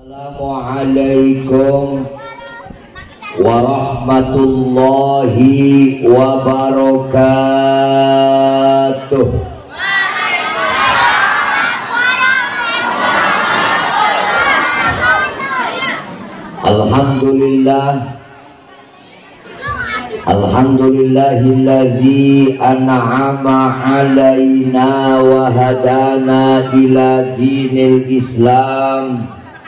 Assalamualaikum warahmatullahi wabarakatuh. Alhamdulillahilladzi an'ama alaina wa hadana ila dinil Islam.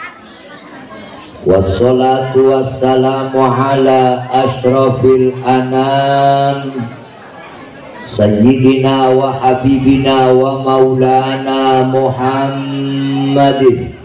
Wassalatu wassalamu ala ashrafil anam sayyidina wa habibina wa maulana Muhammadin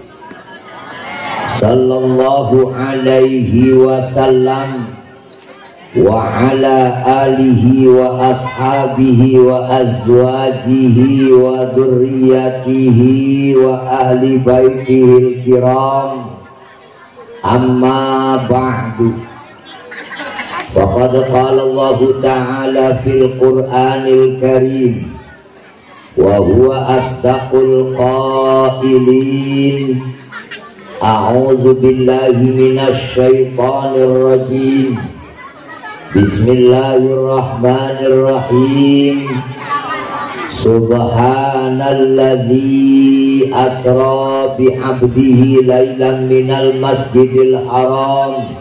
sallallahu alaihi wasallam wa ala alihi wa ashabihi wa azwajihi wa dzurriyyatihi wa ahli baitihil kiram. Amma ba'du, faqad qala Allah ta'ala fil Qur'anil Karim wa huwa asdaqul qailin. A'udzu billahi minasy syaithanir rajim. Bismillahirrahmanirrahim. Subhanalladzi asra bi'abdihi laylan minal masjidil haram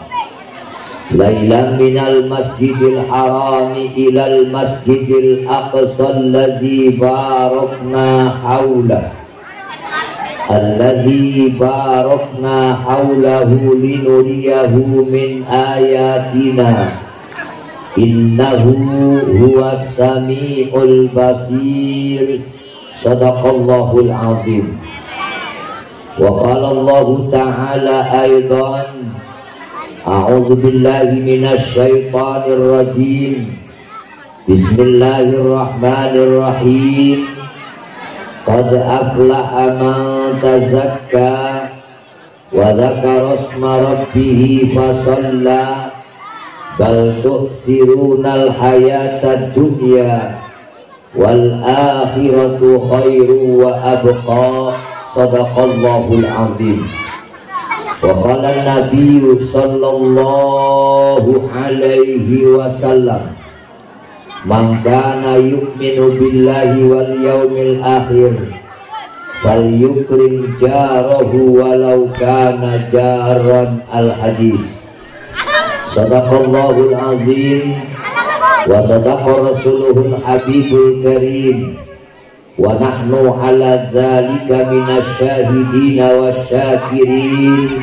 ilal masjidil aqsa alladzi barakna haulahu linuriyahu min ayatina innahu huwas sami'ul basir. Sadaqallahul azim. Wa qala Allah ta'ala aidan, a'udzu billahi minasy syaithanir rajim. Bismillahirrahmanirrahim. Qad aflaha man tazakka wa dzakara isma rabbih fasalla bal tu'thirunal hayatad dunya wal akhiratu khairu wa abqa. Sadaqallahul azim. Wa qala an-nabiy sallallahu alaihi wasallam, man kana yu'minu billahi wal yawmil akhir falyukrim jarahu walau kana jaran. Al-hadis. Sadaqallahul azim wa sadaqa rasuluhul habibul karim wa nahnu ala dzalika minasyahidina wasyakirin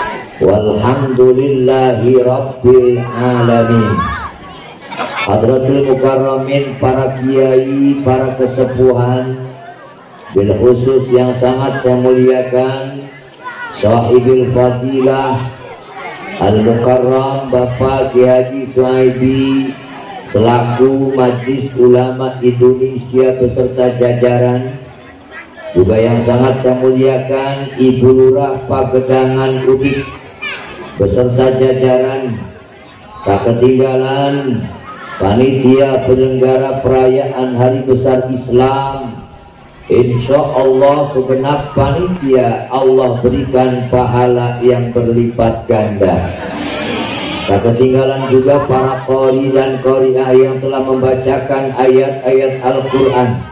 walhamdulillahi rabbil alamin. Hadratul mukarramin, para kiai, para kesepuhan, bil khusus yang sangat saya muliakan sahibil fadilah Al-Mukarram Bapak Kiai Haji Suhaibi selaku Majelis Ulama Indonesia beserta jajaran, juga yang sangat saya muliakan Ibu Lurah Pagedangan Udik beserta jajaran, tak ketinggalan panitia penyelenggara perayaan Hari Besar Islam. Insya Allah segenap panitia Allah berikan pahala yang berlipat ganda. Tak ketinggalan juga para qori dan qoriah yang telah membacakan ayat-ayat Al-Quran.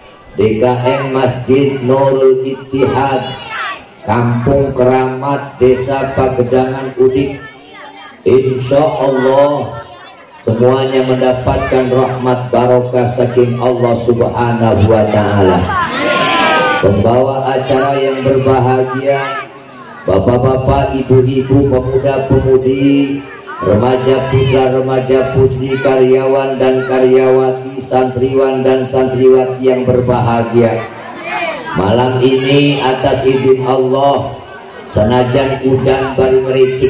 DKM Masjid Nurul Ittihad, Kampung Keramat, Desa Pagedangan Udik. Insya Allah semuanya mendapatkan rahmat barokah saking Allah Subhanahu wa ta'ala. Pembawa acara yang berbahagia, bapak-bapak, ibu-ibu, pemuda-pemudi, remaja putra, remaja putri, karyawan dan karyawati, santriwan dan santriwati yang berbahagia. Malam ini atas izin Allah, senajan udan bari mericik,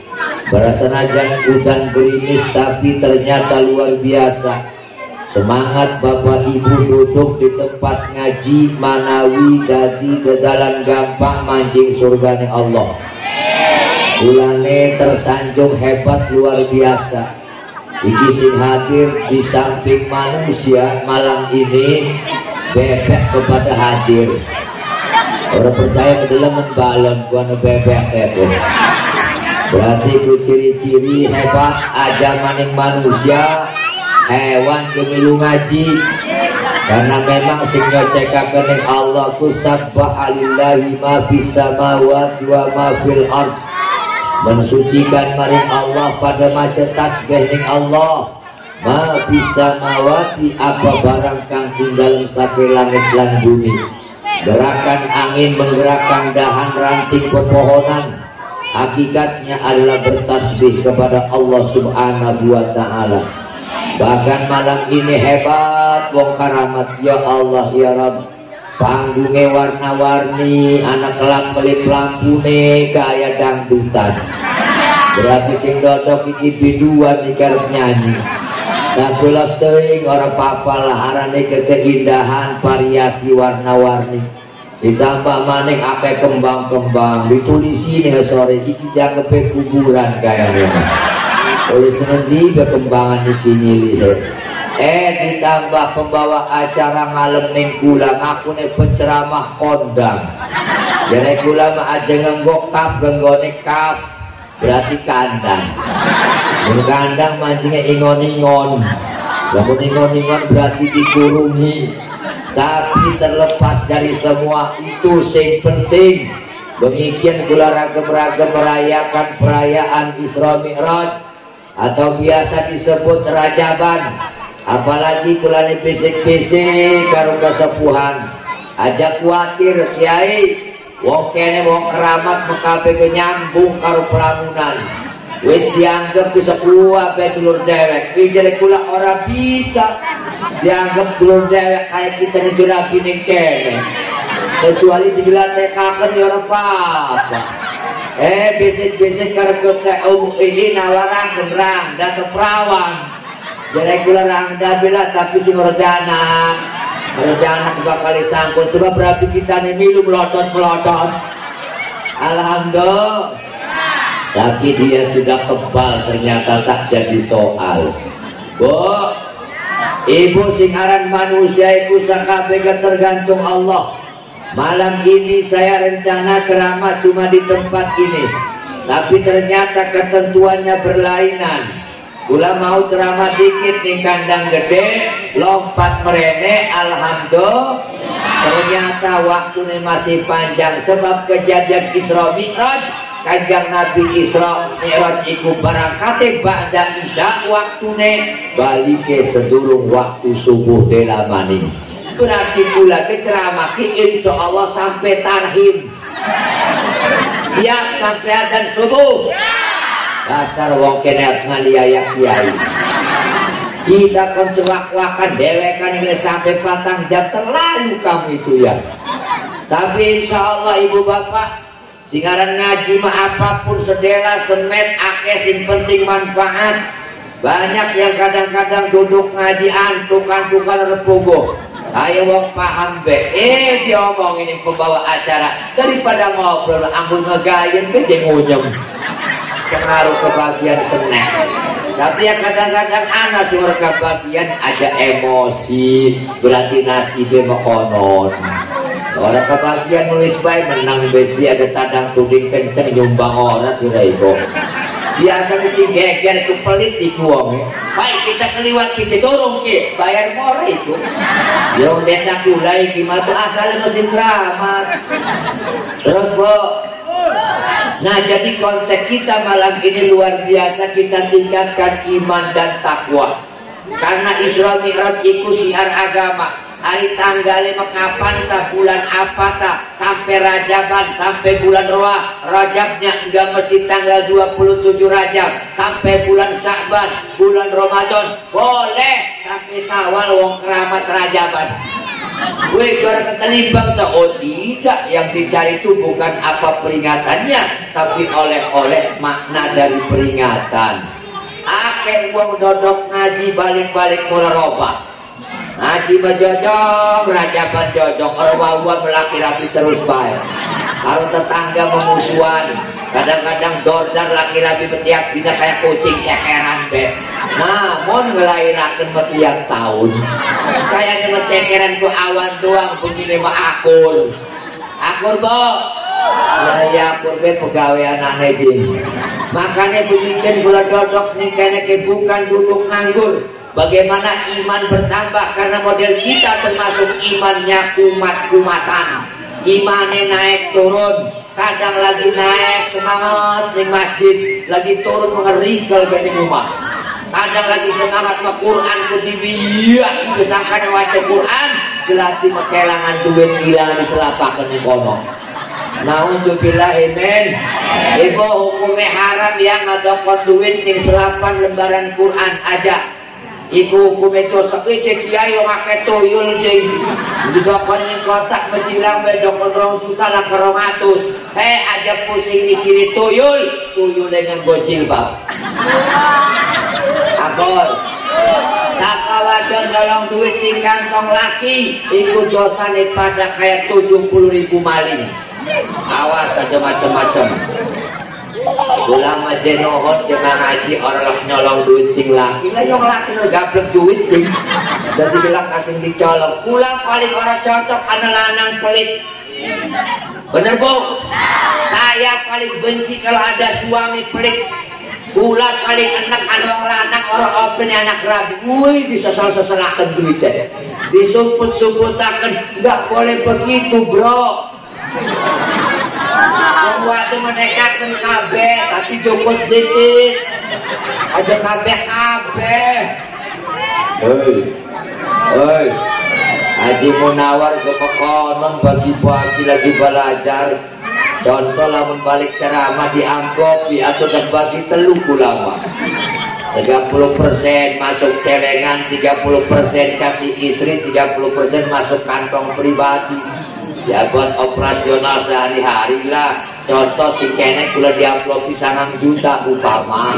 senajan udan gerimis, tapi ternyata luar biasa. Semangat bapak ibu duduk di tempat ngaji manawi dadi dedalan gampang mancing surgane Allah. Ulane tersanjung hebat luar biasa. Iki sing hadir di samping manusia malam ini bebek kepada hadir. Orang percaya kedalaman balon gua bebek itu. Berarti ku ciri-ciri hebat aja maning manusia hewan kemilu ngaji. Karena memang sing ngecekaken ning Allah ku sabbaha lillahi ma fis samawati wa ma fil ard. Mensucikan maring Allah pada maca tasbih ning Allah. Ma fis samawati apa barang kang tinggal saking langit lan bumi. Gerakan angin menggerakkan dahan ranting pepohonan. Hakikatnya adalah bertasbih kepada Allah Subhanahu wa taala. Bahkan malam ini hebat wong karamat ya Allah ya Rabb. Panggungnya warna-warni, anak kelap kelip lampune kaya dangdutan. Berarti sing dodok iki biduan iki karep nyanyi. Nah kula teuing ora apa-apa lah arane keindahan variasi warna-warni. Ditambah maning akeh kembang-kembang ditulisi ning sore iki dianggepe kuburan kayaknya. Oleh senendi perkembangan iki nyilih. Ditambah pembawa acara ngalem ning kula ngakune penceramah kondang. Jadi kula mah aja nganggo kap ganggone kap berarti kandang. Mun kandang mancingnya ingon-ingon. Lamun ingon-ingon berarti dikurungi. Tapi terlepas dari semua itu sing penting bengikian kula ragam-ragam merayakan perayaan Isra Mi'raj atau biasa disebut Rajaban. Apalagi kulane bisik-bisik karo kesepuhan aja kuatir kiai wong kene wong keramat mekabe nyambung karo pelamunan wis dianggap bisa keluar be dulur dewek iki kula ora bisa dianggap dulur dewek kayak kita ning jurabi ning kene kecuali dilatihkan ya ora apa-apa. Bisik-bisik karo kote ini nawarang gerang dan keperawan. Jadi kula rangda bila tapi sing rejana bakal disangkut sebab berarti kita nih milu melotot-melotot. Alhamdulillah. Tapi dia sudah kebal ternyata tak jadi soal. Bu, ibu singaran manusia ibu sakabe tergantung Allah. Malam ini saya rencana ceramah cuma di tempat ini, tapi ternyata ketentuannya berlainan. Kula mau ceramah dikit nih kandang gede, lompat merene, alhamdulillah. Ternyata waktunya masih panjang sebab kejadian Isra Mi'raj. Kanjeng Nabi Isra Mi'raj iku barakate ba'da isya waktune balike sedurung waktu subuh dela maning. Berarti kula ke ceramah ki insyaallah sampai tarhim. Siap sampai adzan subuh. Dasar wong kene ngaliayak kiai. Kita kencewak-wakan dewekan ini sampai patang jam terlalu kamu itu ya. Tapi insya Allah ibu bapak singaran ngaji mah apapun sedela semet akeh sing penting manfaat. Banyak yang kadang-kadang duduk ngaji antuk-antukan repogo. Ayo wong paham be, diomong ini pembawa acara daripada ngobrol ampun ngegayen ke jeng unyem. Pengaruh kebagian seneng. Tapi ya kadang-kadang anak sih orang kebagian aja emosi berarti nasibnya mekonon. Orang kebagian nulis baik menang besi ada tadang tuding kenceng nyumbang orang sih itu. Biasanya si geger itu pelit di kuong. Baik kita keliwat kita dorong ke bayar murah itu. Yang desa kulai gimana asal mesin keramat. Terus bu. Nah jadi konsep kita malam ini luar biasa, kita tingkatkan iman dan takwa. Karena Isra Mi'raj itu siar agama. Hari tanggalnya kapan tak bulan apa tak sampai Rajaban sampai bulan Roah. Rajabnya enggak mesti tanggal 27 Rajab sampai bulan Sya'ban bulan Ramadan boleh sampai Syawal wong keramat Rajaban. Gue gara ketelimbang tak? Oh tidak, yang dicari itu bukan apa peringatannya, tapi oleh-oleh makna dari peringatan. Akhir wong dodok ngaji balik-balik mula robah. Ngaji menjojong, Rajaban jojong, orang-orang melaki rapi terus baik. Kalau tetangga memusuhan, kadang-kadang dodar laki-laki betiak bina kayak kucing cekeran be. Namun ngelahirakan betiak tahun. Kayaknya cekeran ku awan doang begini mah akul akur bo ya akur be pegawai anaknya ini makanya bikin gula dodok nih kayaknya bukan duduk nganggur. Bagaimana iman bertambah karena model kita termasuk imannya kumat-kumatan, imannya naik turun, kadang lagi naik semangat di masjid, lagi turun mengerikel di rumah, kadang lagi semangat ke Quran ketibiak disangka waca Quran gelati kehilangan duit hilang di selapakan di kono. Naudzubillah amin. Ibu hukumnya haram yang ada duit yang selapan lembaran Quran aja. Iku hukumnya dosa itu kiai yang pakai tuyul jadi disokon yang kotak menjilang bedok orang susah lah ke 200 aja pusing mikirin tuyul dengan bocil bab akor tak kawajan dalam duit sing kantong laki ikut dosa nih pada kayak 70.000 maling awas aja macam-macam. Ulama jenohot jangan ngaji orang nyolong duit sing laki lah yang laki gablek duit sing jadi bilang kasih dicolong pulang paling orang cocok anak lanang pelit bener bu saya paling benci kalau ada suami pelit pulang paling enak anak orang open anak rabi wih disesal-sesalakan duitnya disumput-sumputakan nggak boleh begitu bro. Waktu mereka kan kabeh tapi cukup sedikit aja kabeh hei Haji Munawar ke pekonon bagi-bagi lagi belajar contoh lamun balik ceramah dianggopi atau dan bagi teluk ulama 30% masuk celengan 30% kasih istri 30% masuk kantong pribadi ya buat operasional sehari-hari lah contoh si kenek kula diupload pisangan juta upama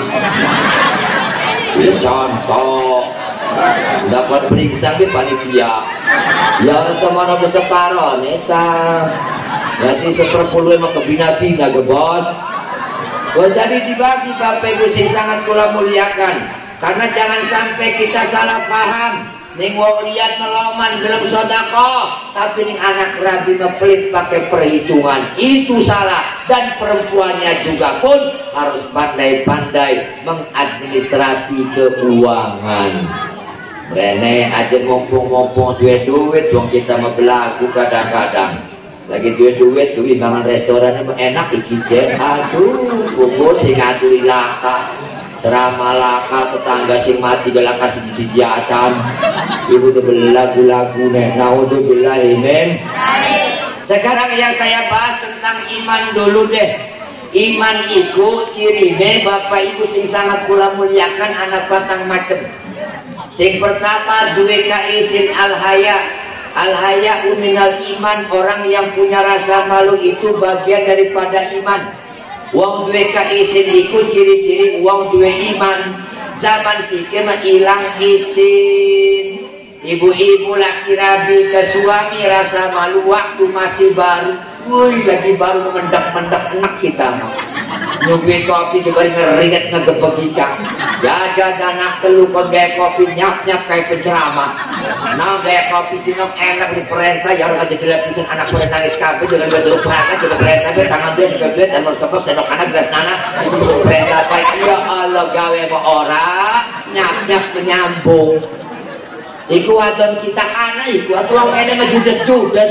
ya contoh dapat periksa ke panitia ya harus sama naga separo neta berarti 1/10 emang kebina-bina ke bos jadi dibagi Bapak Ibu sing sangat kula muliakan karena jangan sampai kita salah paham ning wong liat meloman gelem sedekah tapi ning anak rabi ngepelit pakai perhitungan itu salah dan perempuannya juga pun harus pandai-pandai mengadministrasi keuangan. Rene aja ngompong-ngompong duit wong kita mau belagu kadang-kadang lagi duit bangun restoran enak iki aduh bubur sing adu laka ceramah laka tetangga sing mati galaka siji acan ibu tuh lagu-lagu naudzubillah amin. Sekarang yang saya bahas tentang iman dulu deh. Iman itu cirine Bapak Ibu sing sangat kula muliakan anak batang macem. Sing pertama duwe kaisin al-haya minal iman, orang yang punya rasa malu itu bagian daripada iman. Wong duwe kaisin iku ciri-ciri wong duwe iman. Zaman sikil mah ilang isin. Ibu-ibu laki rabi ke suami rasa malu waktu masih baru. Wih, lagi baru mendak-mendak enak kita mah. Nyubi kopi coba ngeringet ngegebek ikan. Jaga danak telu kon gaya kopi nyap-nyap kayak penceramah. Nah gaya kopi sinok enak di perintah ya harus aja dilapisin anak boleh nangis kafe dengan betul perhatian juga perintah be tangan dia juga duit dan mertebak sendok anak gelas nana itu perintah baik ya Allah gawe sama orang nyap-nyap menyambung. Iku wadon kita kana iku atau orang kene mah judes-judes.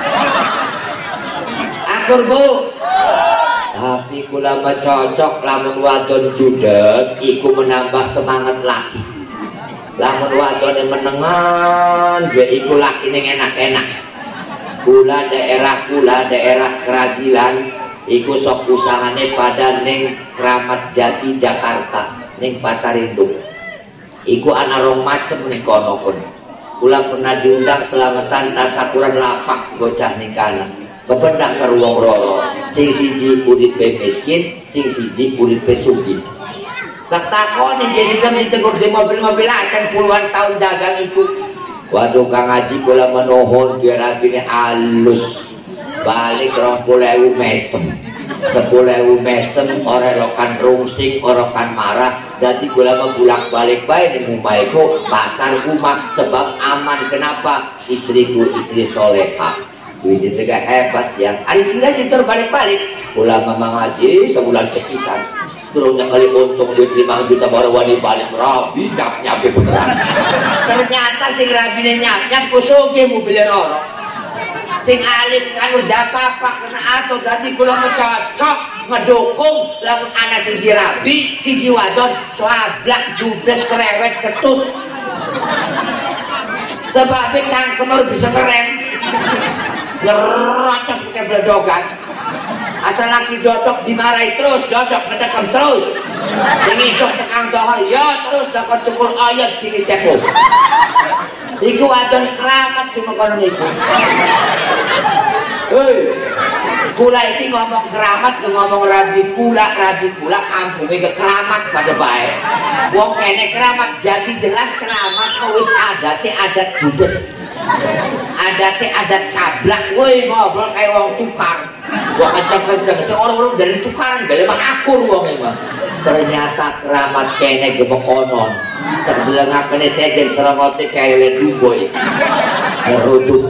Akur bu. Tapi kula mah cocok lamun wadon judes iku menambah semangat laki. Lamun wadon menengan gue iku laki ning enak-enak. Kula daerah Keragilan iku sok usahane pada ning Kramat Jati Jakarta ning Pasar Induk. Iku ana rong macem ning kono pun. Kula pernah diundang selamatan tasakuran lapak bocah ning kana. Kependak ke ruang roro sing siji uripe miskin sing siji uripe sugih. Tak takon Jessica ditegur di mobil-mobil akan puluhan tahun dagang itu. Waduh Kang Haji kula menohon biar abine halus balik 20.000 mesem 10.000 mesem ora lokan rungsing ora kan marah dadi kula membulak balik bae ning omahku pasar rumah sebab aman. Kenapa? Istriku istri solehah. duit itu gak hebat yang hari sila itu balik-balik ulama mengaji sebulan sekisan turunnya kali untung duit 5 juta baru wani balik rabi nyap-nyap beneran ternyata sing rabine nyap-nyap kusuge mobil roro sing alim kan udah apa-apa kena atau ganti kula cocok ngedukung lamun anak sing dirabi si jiwadon soablak judet cerewet ketut sebabnya cangkem harus bisa keren ngerocos pakai bledogan asal laki dodok dimarahi terus dodok ngedekam terus ngisok tekang dohor ya terus dapat 10 ayat sini tepuk iku adon keramat sih mengkonon iku kula ini ngomong keramat ke ngomong rabi kula kampungnya ke keramat pada baik wong kene keramat jadi jelas keramat wis adat judes adat cablak woi ngobrol kayak wong tukang gua kenceng-kenceng seorang-orang dari tukaran gak lemah akur wong emang ternyata keramat kene gemekonon terbilang kene segen seromote kayak leduboy ngeruduk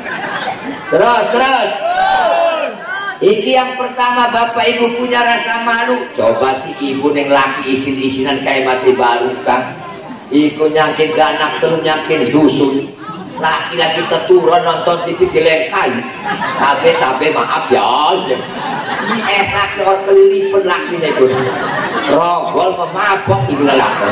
terus iki yang pertama bapak ibu punya rasa malu coba si ibu yang laki isin-isinan kayak masih baru kan iku nyangkin ganak terus nyangkin dusun laki-laki keturun nonton TV dilengkai tapi maaf ya ini esak orang kelilipan laki itu rogol memabok ibu lelaki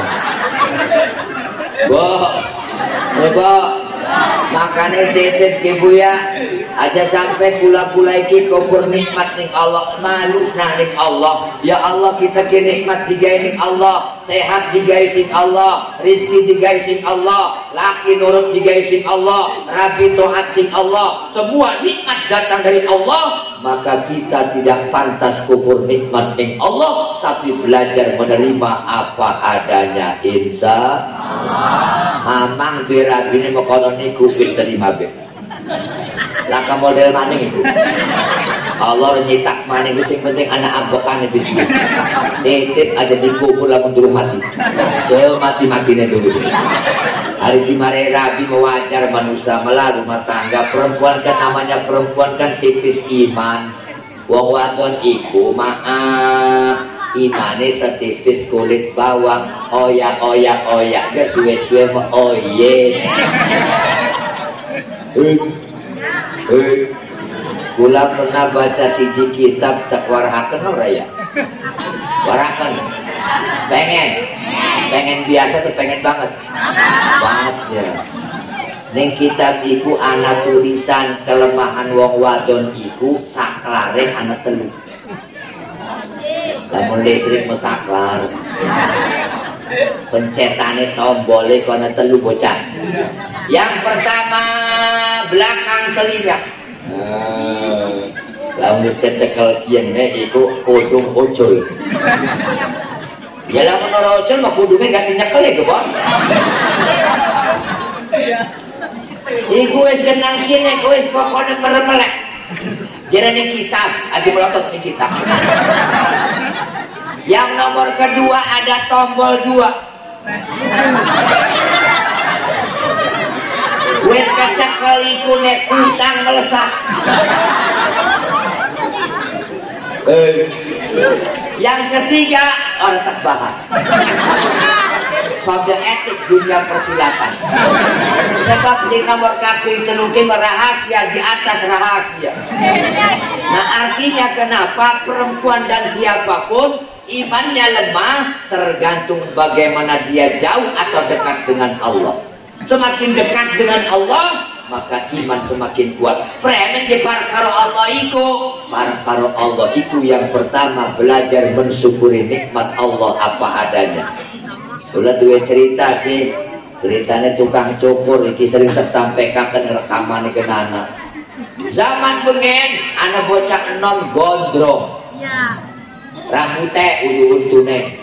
makanya titip ibu ya aja sampai pula-pula iki kubur nikmat ning Allah malu nah ning Allah ya Allah kita ke nikmat digawe ning Allah sehat digawe sing Allah rezeki digawe sing Allah laki nurut digawe sing Allah rabi taat sing Allah semua nikmat datang dari Allah maka kita tidak pantas kubur nikmat ning Allah tapi belajar menerima apa adanya insya Allah mamang birabine mekono niku wis terima be laka model maning itu Allah nyitak maning sing penting anak ambekan bisnis titip aja dikubur lamun durung mati semati-matine dulu hari dimare rabi mewajar manusia melalui rumah tangga perempuan kan namanya perempuan kan tipis iman wong wadon iku maaf imane setipis kulit bawang oyak gak suwe-suwe oye kula pernah baca siji kitab tak warahaken ora ya warahaken pengen biasa tuh pengen banget ya ning kitab iku ana tulisan kelemahan wong wadon iku saklare ana telu lamun listrik mesaklar pencetane tombole kono telu bocah yang pertama belakang telinga lamun wis tekel kene iku kudung ojol ya lamun ora ojol mah kudunge gak nyekel ya bos iku wis kenang kene wis pokoknya meremelek jarane kitab adi melotot ning kitab yang nomor kedua ada tombol 2 wes kacak kali kunek kusang melesat yang ketiga orang tak bahas kode etik dunia persilatan sebab di nomor kaki itu mungkin rahasia di atas rahasia nah artinya kenapa perempuan dan siapapun imannya lemah tergantung bagaimana dia jauh atau dekat dengan Allah semakin dekat dengan Allah maka iman semakin kuat premen di karo Allah iku karo Allah itu yang pertama belajar mensyukuri nikmat Allah apa adanya ulah duwe cerita sih ceritanya tukang cukur iki sering tersampaikan rekaman ke anak zaman bengen anak bocah enom gondrong ya rambutnya untune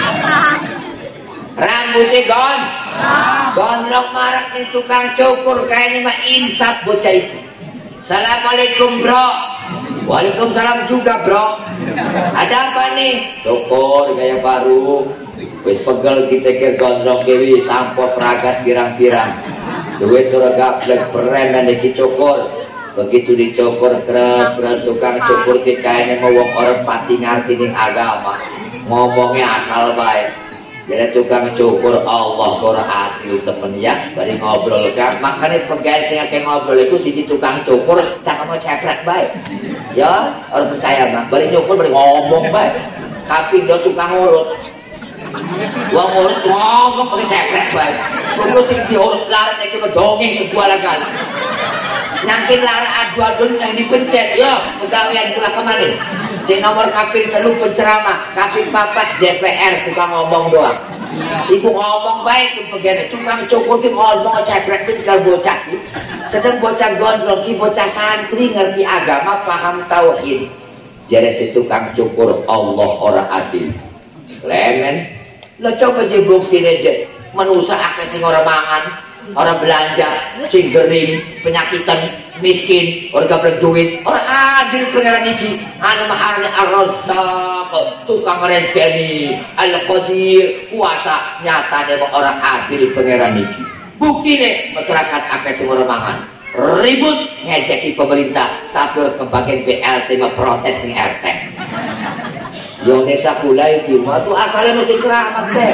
rambutnya gondrong marak nih tukang cukur kayaknya mah insaf bocah itu assalamualaikum bro waalaikumsalam juga bro ada apa nih cukur gaya baru wis pegel kita ke gondrong kewi sampo peragat pirang-pirang duit ora gaplek peren dan dicukur begitu dicukur keras tukang cukur kayaknya mau wong orang pati ngerti ning agama, ngomongnya asal baik. Jadi tukang cukur Allah ora adil temen ya, bari ngobrol kan. Makanya pegawai sing akeh ngobrol iku siji tukang cukur cakep cekrek bae. Ya, orang percaya mah, bari cukur bari ngomong bae. Tapi do tukang urut. Wong urut ngomong pakai cekrek bae. Kudu sing diurut larat iki dongeng sebuah lagan. Nangkin lara adu-adun yang dipencet, yo pegawaian kula kemana? Si nomor kapil 3 penceramah, kapil 4 DPR tukang ngomong doang. Ibu ngomong baik tuh pegawai, tukang cukur ki ngomong cekrek tinggal bocah ki. Sedang bocah gondrong ki bocah santri ngerti agama, paham tauhid. Jadi si tukang cukur Allah ora adil. Lemen, lo coba je bukti aja, manusia akeh sing ora mangan. Orang belanja, sing gering, penyakitan, miskin, orang gak duit, orang adil pengeran iki, anu maharnya ar-razzaq, tukang rezeki, al-qadir, kuasa, nyatanya orang adil pengeran iki. Bukti nih masyarakat akeh sing ora mangan, ribut ngejeki pemerintah, tapi kebagian BLT memprotes nih RT. Yang desa kulai di rumah tuh asalnya masih keramat deh.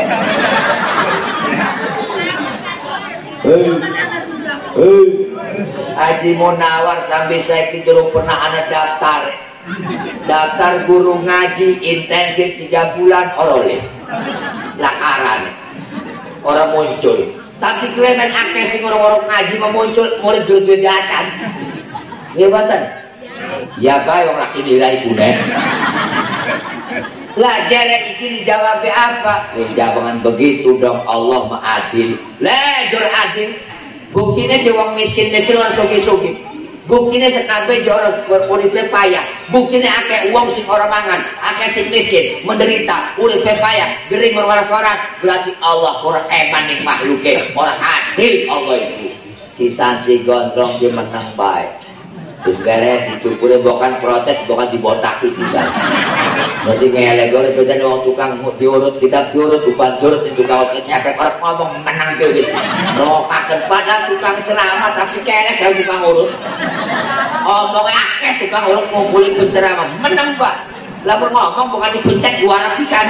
Haji Munawar sampai saya durung pernah ada daftar guru ngaji intensif 3 bulan oleh lakaran orang muncul, tapi klemen akeh sing orang ngaji memuncul mulai duit acan ya batan ya bae wong laki nilai gune lah jare iki dijawab apa? Jangan begitu dong, Allah ma'adil. Lah jur adil. Buktinya wong miskin-miskin orang sugi-sugi. Buktinya sekabeh orang uripe payah. Buktinya akeh wong sing ora mangan, akeh sing miskin, menderita, uripe payah, gering waras-waras. Berarti Allah ora eman ning makhluke, ora adil Allah itu. Si santri gondrong dia menang baik. Terus beres dicukurin bukan protes, bukan dibotaki bisa. Nanti ngelek gore beda wong tukang diurut kita diurut bukan diurut itu kawat cekrek orang ngomong menang dhewe wis. Rokaken padahal tukang ceramah tapi kelek kalau tukang urut. Omong akeh tukang urut ngumpulin penceramah menang Pak. Lamun ngomong bukan dipencet juara pisan.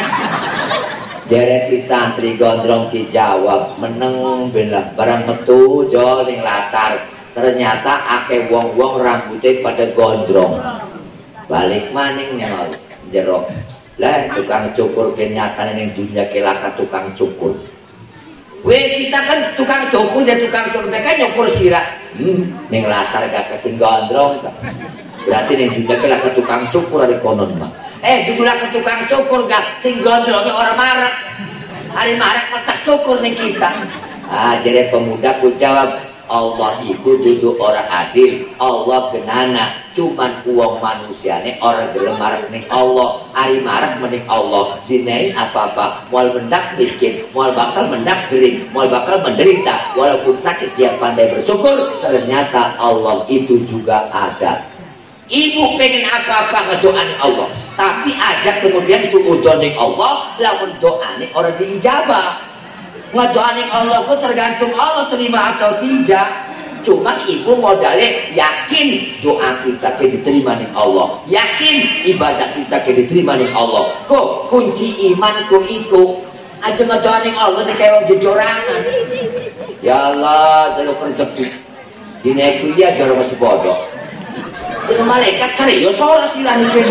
Derek si santri gondrong dijawab meneng belah barang metu jol ning latar. Ternyata akeh wong-wong rambutnya pada gondrong. Balik maning nyol jerok. Lah tukang cukur kenyataan yang dunia kelaka tukang cukur. Weh kita kan tukang cukur dan tukang cukur mereka nyukur sirah. Ning latar gak kesing gondrong. Berarti ning dunia kelaka tukang cukur ada konon mah. Jumlah ke tukang cukur gak sing gondrongnya orang marak. Hari marak letak cukur ning kita. Jadi pemuda ku jawab. Allah itu duduk orang adil, Allah genana, cuman uang manusianya orang gelem marah ning Allah, hari marah mening Allah, dinain apa-apa, mual mendak miskin, mual bakal mendak gering, mual bakal menderita, walaupun sakit dia pandai bersyukur, ternyata Allah itu juga ada. Ibu pengen apa-apa ngedoain Allah, tapi ajak kemudian suudoning Allah, lawan doain orang diijabah. Ngedoain Allah itu tergantung Allah terima atau tidak. Cuma ibu modalnya yakin doa kita diterima nih Allah, yakin ibadah kita diterima nih Allah. Kok kunci imanku itu aja ngedoain Allah di kayak jejorangan. Ya Allah jalur rezeki dinaik dia jalur masih bodoh. Itu malaikat serius soal silang itu.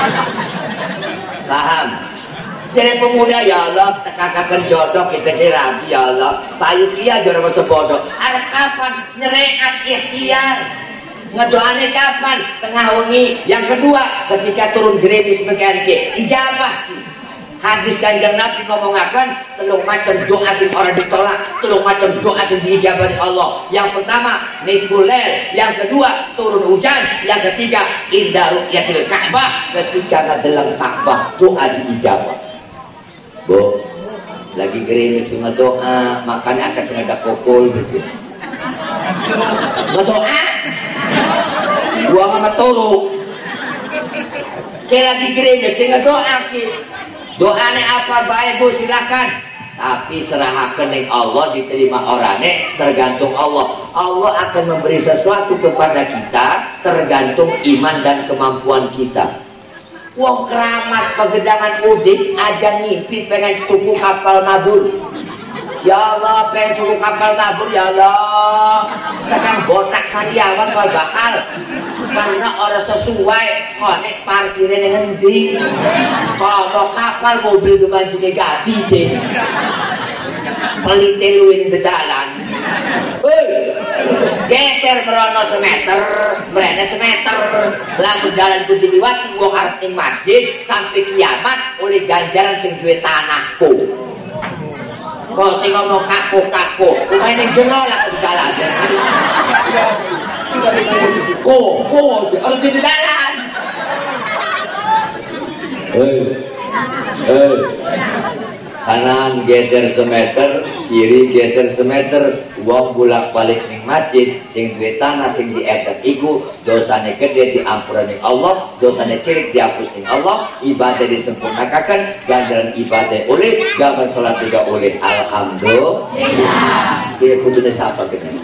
Paham? Jadi pemuda ya Allah, kakakkan jodoh kita dirabi ya Allah. Payu dia jodoh masa bodoh. Ada kapan nyereat ikhtiar? Ngedoane kapan? Tengah wengi. Yang kedua, ketika turun gerimis bagian ke ijabah. Hadis Kanjeng Nabi ngomongaken telung macam doa sing orang ditolak, telung macam doa sing diijabah oleh Allah. Yang pertama nisful lail, yang kedua turun hujan, yang ketiga indah ru'yatil Ka'bah, ketika ngadeleng Ka'bah doa diijabah. Bu, lagi gerimis cuma doa, makanya akan sengaja pukul gitu. Ngedoa, gua sama turu. Kayak lagi gerimis, tinggal doa ki. Doanya apa baik bu silakan. tapi serahaken ning Allah, diterima orangnya tergantung Allah. Allah akan memberi sesuatu kepada kita tergantung iman dan kemampuan kita. Wong keramat pegedangan udik aja ngimpi pengen tuku kapal mabur. Ya Allah, pengen tuku kapal mabur, ya Allah. Kadang botak sariawan kok bakal. Karena orang sesuai konek parkirnya dengan di. Kalau kapal mobil kemanjingnya gati cek. Pelite luwin bedalan. Geser merono semeter, mereka semeter. Lalu jalan itu diliwati wong arep ning masjid sampai kiamat oleh ganjaran sing duwe tanahku. Kok sing ngomong kapok-kapok, kumain ning jero lah jalan. Harus di jalan. Kanan geser semeter, kiri geser semeter, wong bolak-balik ning masjid, sing duwe tanah sing dietet iku dosane gede diampura ning Allah, dosane cilik dihapus ning Allah, ibadah disempurnakan, ganjaran ibadah oleh, gambar salat juga oleh. Alhamdulillah. Kira kudune siapa kene?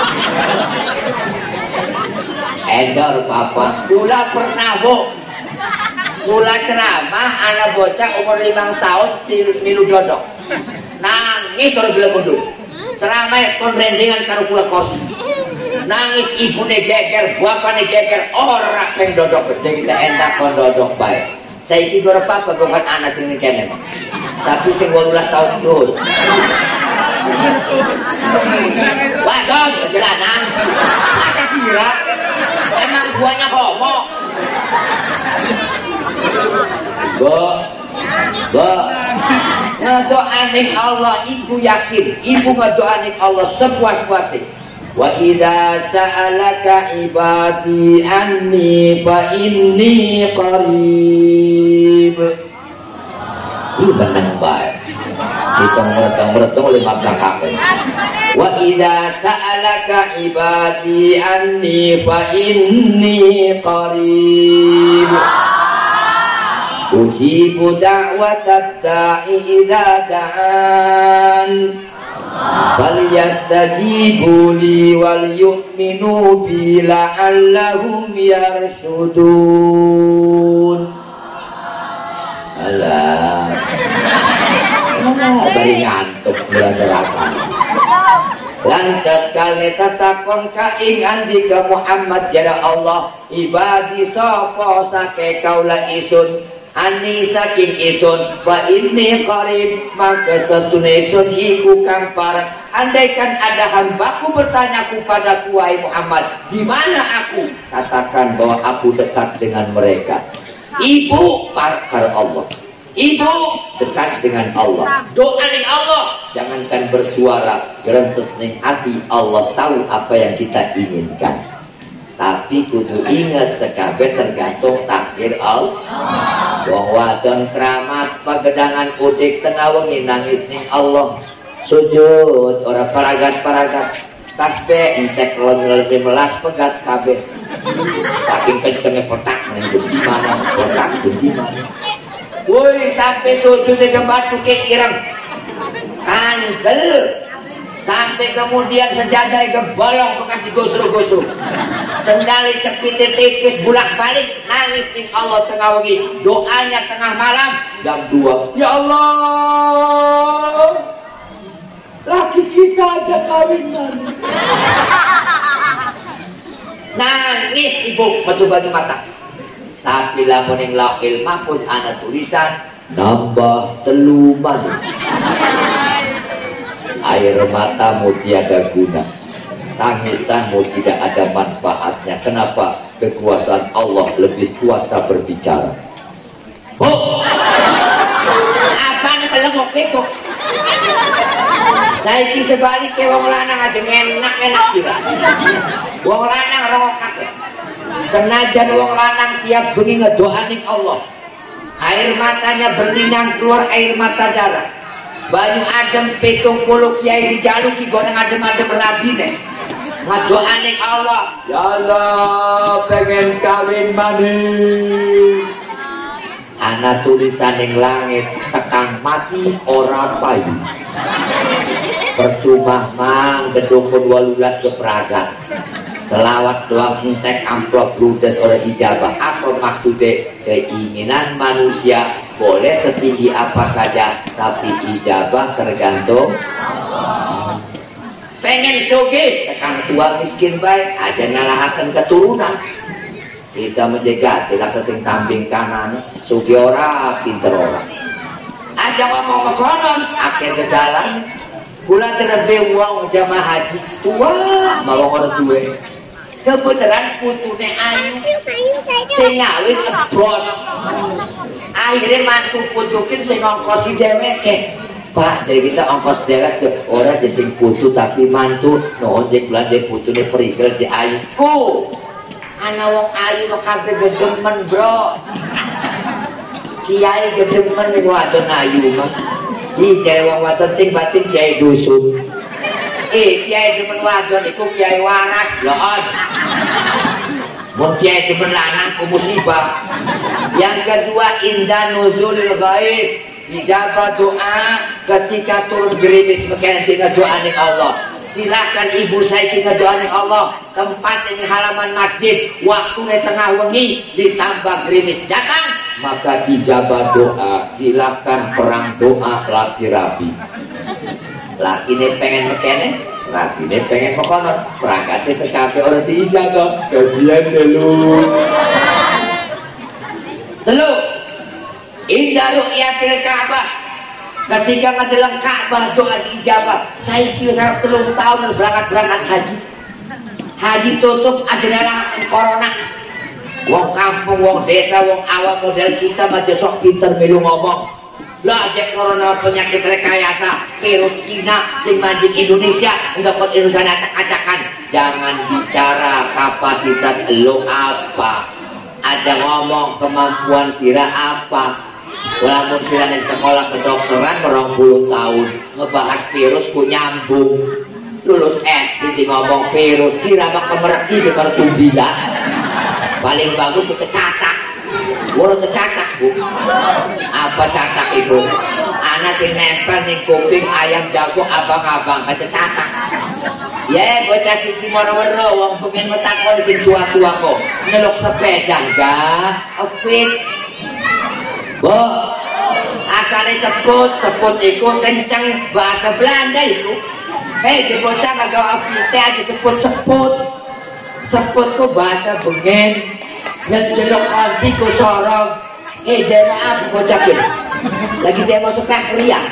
Endor papa, kula pernah bu. Mula ceramah anak bocah umur 5 tahun milu dodok nangis orang bilang mundur ceramah konrendengan karo kula kursi nangis ibune geger bapaknya geger orang peng dodok gede kita endak kon dodok baik saya ini gue apa bukan anak sini kene tapi sing 12 tahun dulu waduh jalanan ada sira emang guanya ngomong ngedoanin Allah ibu yakin ibu ngedoanin Allah sepuas-puasnya. Wa idza sa'alaka ibadi anni fa inni qarib. Ini benar baik. Kita meretong oleh masyarakat. Wa idza sa'alaka ibadi anni fa inni qarib. Ujibu da'watat da'i idza da'an falyastajibu li wal yu'minu bi la'allahum yarsudun. Alah bari ngantuk berasa-rasa lantas kali tatakon kaing andika Muhammad jara Allah ibadi sapa sake kaula isun ani saking isun wa inni qarib maka setune isun iku kang parek. Andaikan ada hambaku bertanya kepada wahai Muhammad di mana aku, katakan bahwa aku dekat dengan mereka. Ibu parkar Allah, ibu dekat dengan Allah, doa ning Allah, jangankan bersuara gerentes ning hati Allah tahu apa yang kita inginkan. Tapi kudu ingat sekabeh tergantung takdir Allah. Wong wadon keramat pagedangan udik tengah wengi nangis ning Allah sujud ora paragat-paragat tasbih entek lelem melas pegat kabeh saking kencenge petak ning di mana petak di mana. Woi sampai sujud ke batu ke ireng andel sampai kemudian sejadah ke bolong bekas digosro-gosro sendali cepite tipis bolak-balik nangis ning Allah tengah wengi doanya tengah malam jam 2 ya Allah laki kita ada kawinan nangis ibu batu-batu mata tapi lamun ning Lauhil Mahfuz ana tulisan nambah teluman air matamu tiada guna, tangisanmu tidak ada manfaatnya. Kenapa? Kekuasaan Allah lebih kuasa berbicara. Oh, apa nih pelengok bekok? Saya ki sebaliknya wong lanang aja enak-enak kira. Wong lanang rongok kabeh. Senajan wong lanang tiap bengi ngedoanin Allah, air matanya berlinang keluar air mata darah. Banyu adem 70 kiai dijaluki goneng adem-adem rabine ngadoaning Allah ya Allah pengen kawin maning ana tulisan ning langit tekan mati ora payu. Percuma mang gedung pun 18 kepragat. Selawat doang entek amplop ludes oleh ijabah. Apa maksudnya? Keinginan manusia boleh setinggi apa saja, tapi ijabah tergantung pengen soge tekan tua miskin baik aja nyalahakan keturunan. Kita menjaga tidak sesing kambing kanan soge ora pinter orang aja ngomong kekonon akhir ke jalan bulan terlebih uang jamaah haji tua mau orang tua kebenaran putune ayu sing ngawin ebros akhirnya mantu putukin sing ngongkosi dewek Pak, dari kita ongkos dewek ke orang sing putu tapi mantu nuhun jek belanja putune perigel di ayuku ana wong ayu kok kabeh gedemen bro kiai gedemen ning wadon ayu mah di jare wong wadon ting batin kiai dusun kiai demen wadon iku kiai waras loon mun kiai demen lanang ku musibah. Yang kedua indah nuzulil ghaiz, ijabah doa ketika turun gerimis meken sing doa ning Allah. Silakan ibu saya kita doa ning Allah, tempat ini halaman masjid, waktunya tengah wengi ditambah gerimis datang, maka dijabah doa. Silakan perang doa laki rapi. Laki ini pengen mekene, laki ini pengen mekonon, perangkatnya sekabe orang dijabah. Kasihan dulu. Telu, indah ru'yatil Ka'bah. Ketika menjelang Ka'bah doa diijabah. Saya kira sarap 3 tahun berangkat haji. Haji tutup adalah corona. Wong kampung, wong desa, wong awam model kita aja sok pinter melu ngomong. Lah aja corona penyakit rekayasa virus Cina sing manjing Indonesia enggak kok Indonesia acak-acakan. Jangan bicara kapasitas lo apa. Ada ngomong kemampuan sirah apa. Walaupun sirah di sekolah kedokteran 20 tahun ngebahas virus ku nyambung. Lulus SD ngomong virus sirah mah kemereki ke kartumbilan. Paling bagus itu kecatak. Walau kecatak bu. Apa catak itu? Anak sing nempel ning kuping ayam jago abang-abang kecatak. Ya bocah siki moro-moro wong pengen metakon sing tua-tua kok nyelok sepeda enggak fit bo asale seput iku kenceng bahasa Belanda itu di bocah kagak afite aja seput ku bahasa bengen nyelok anti ku sorong demo aku bocah lagi demo sekak riak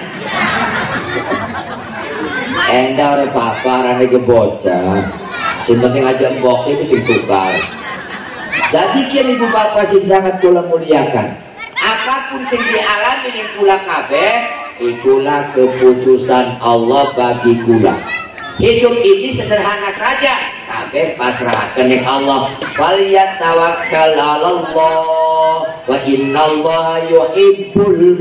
endah oleh papa rane bocah yang penting aja mbok itu sing tukar. Jadi kian ibu bapak sing sangat kula muliakan apapun sing dialami ning kula kabeh ikulah keputusan Allah bagi kula. Hidup ini sederhana saja kabeh pasrahaken ning Allah. Falyatawakkal 'alallah wa innallaha yuhibbul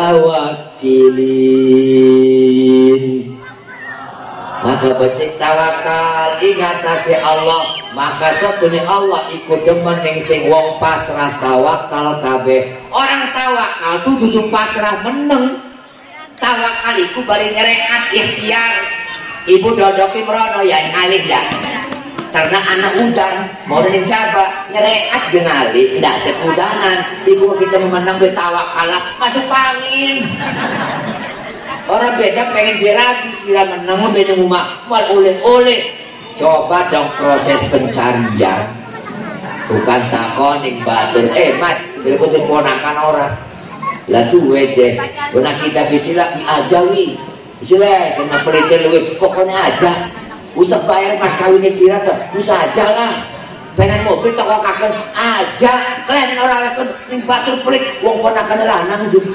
mutawakkilin. Maka becik tawakal ingat nasi Allah, maka setune Allah ikut demen ning sing wong pasrah tawakal kabeh. Orang tawakal tuh duduk pasrah meneng. Tawakal iku bari nyereat ikhtiar. Ibu dodoki merono ya ngalih dah. Karena anak udan mau ning jaba nyereat genali ndak cepudanan. Ibu kita memandang tawakal masuk angin. Orang beda pengen dirabi sila menang beda rumah mal oleh-oleh. Coba dong proses pencarian bukan takon ning batur mas sila kudu ponakan orang lah tuh wejeh guna kita bisila diajawi sila sama pelitian luwih pokoknya aja usah bayar mas kawinnya kira tuh usah aja lah pengen mobil toko kakek aja kalian orang lakon ning batur pelit wong ponakan lanang juga.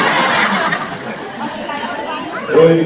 Oi,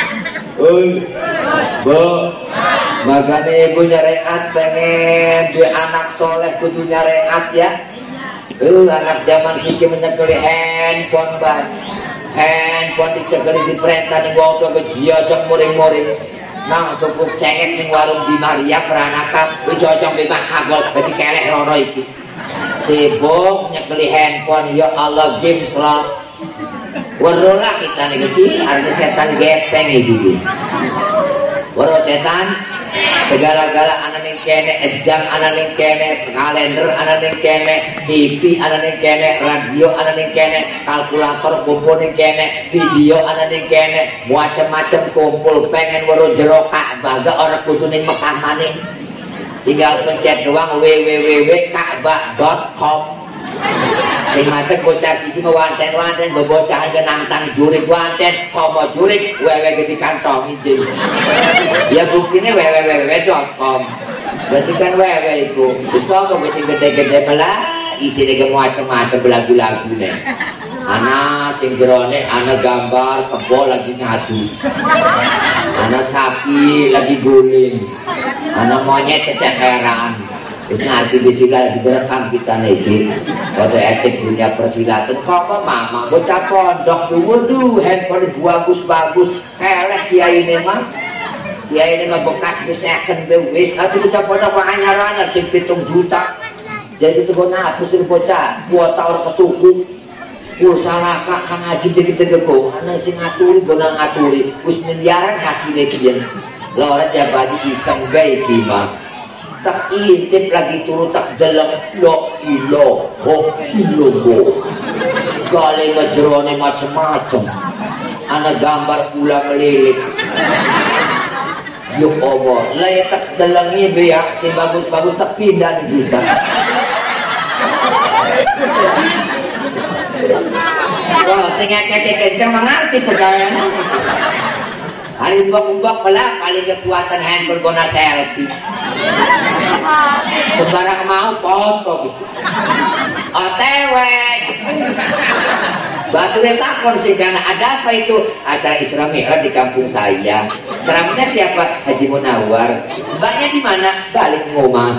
bo, makanya ibu nyareat pengen dia anak soleh kudu nyareat ya. Anak zaman siki menyekeli handphone ban, handphone dicekeli di perintah nih gua udah kejiajak muring-muring. Nang cukup cengek nih warung di Maria peranakan, dijojong di Makagol, jadi kelek rono iki. sibuk nyekeli handphone. Ya Allah, game slot warola kita nih gitu. Ada setan gepeng gitu. Waro setan segala-gala ananing kene, ejang ananing kene, kalender ananing kene, TV ananing kene, radio ananing kene, kalkulator kumpul ning kene, video ananing kene, macam-macam kumpul. Pengen waro jero Ka'bah gak ora kudu ning Mekah maning. Tinggal pencet doang www.ka'bah.com. Sing mate bocah siji wanten-wanten bebocahan genantang jurik wanten komo jurik wewe gede kantong iki. Ya buktine www.com. Berarti kan wewe iku. Wis kok sing gede-gede belah isine ge macam-macam lagu-lagune. Ana sing jerone ana gambar kebo lagi ngadu. Ana sapi lagi guling. Ana monyet keceperan. Terus nanti bisila direkam kita nih kode etik dunia persilatan. Kok mama bocah pondok waduh handphone bagus-bagus elek kiai ini mah bekas second wis tapi bocah pondok kok anyar-anyar sing 7 juta. Jadi itu guna hapus bocah kuota orang ketuku salah kak kang ngaji jadi tegeko ana sing ngaturi guna ngaturi wis miliaran hasilnya kian lora jabadi iseng gawe gimana tak intip lagi turu tak dalam lo ilo kali majerone macam-macam anak gambar pula melilit yuk Allah layak tak dalamnya biar si bagus-bagus tak pindah kita wah sehingga keke-keke mengerti pegawaian hari umbak-umbak pala paling kekuatan handphone guna selfie sembarang mau foto gitu OTW batu takon sih karena ada apa itu acara Isra Mi'raj di kampung saya. Ceramahnya siapa? Haji Munawar. Mbaknya di mana? Balik ngomong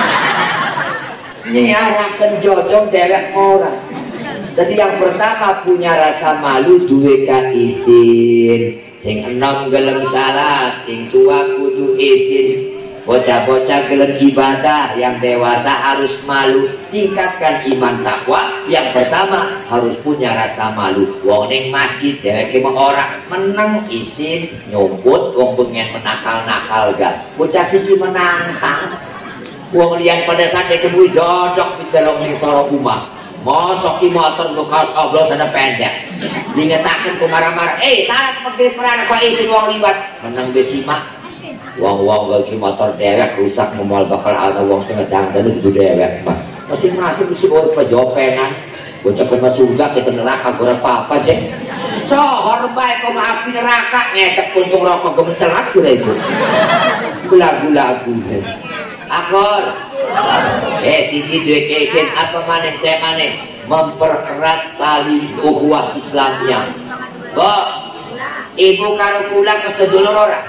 nyiarakan jojong dewek orang. Jadi yang pertama punya rasa malu duwe ka isin sing enom gelem salat sing tua kudu isin. Bocah-bocah gelem ibadah yang dewasa harus malu. Tingkatkan iman takwa. Yang pertama harus punya rasa malu. Wong ning masjid dheweke mah ora meneng isin nyumput wong pengen menakal-nakal gak. Bocah siji menantang. Wong liyan pada saat ketemu jodok pidelok ning soro omah. Mosok ki motor nggo kaos oblos ada pendek. Dingetaken ku marah-marah. Salat magrib perana kok isin wong liwat. Meneng besimak. Wong-wong lagi motor dewek rusak memual bakal ada wong sing ngedang dan itu dewek mah masing-masing mesti urip jopenan bocah kena surga kita neraka ora apa-apa jek sohor bae kok api neraka ngetek puntung rokok gemencelat sudah itu lagu-lagu akor siji duwe kesen apa maneh teh maneh mempererat tali ukhuwah Islamnya. Kok ibu karo kula kesedulur ora?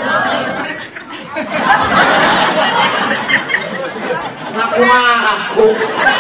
Aku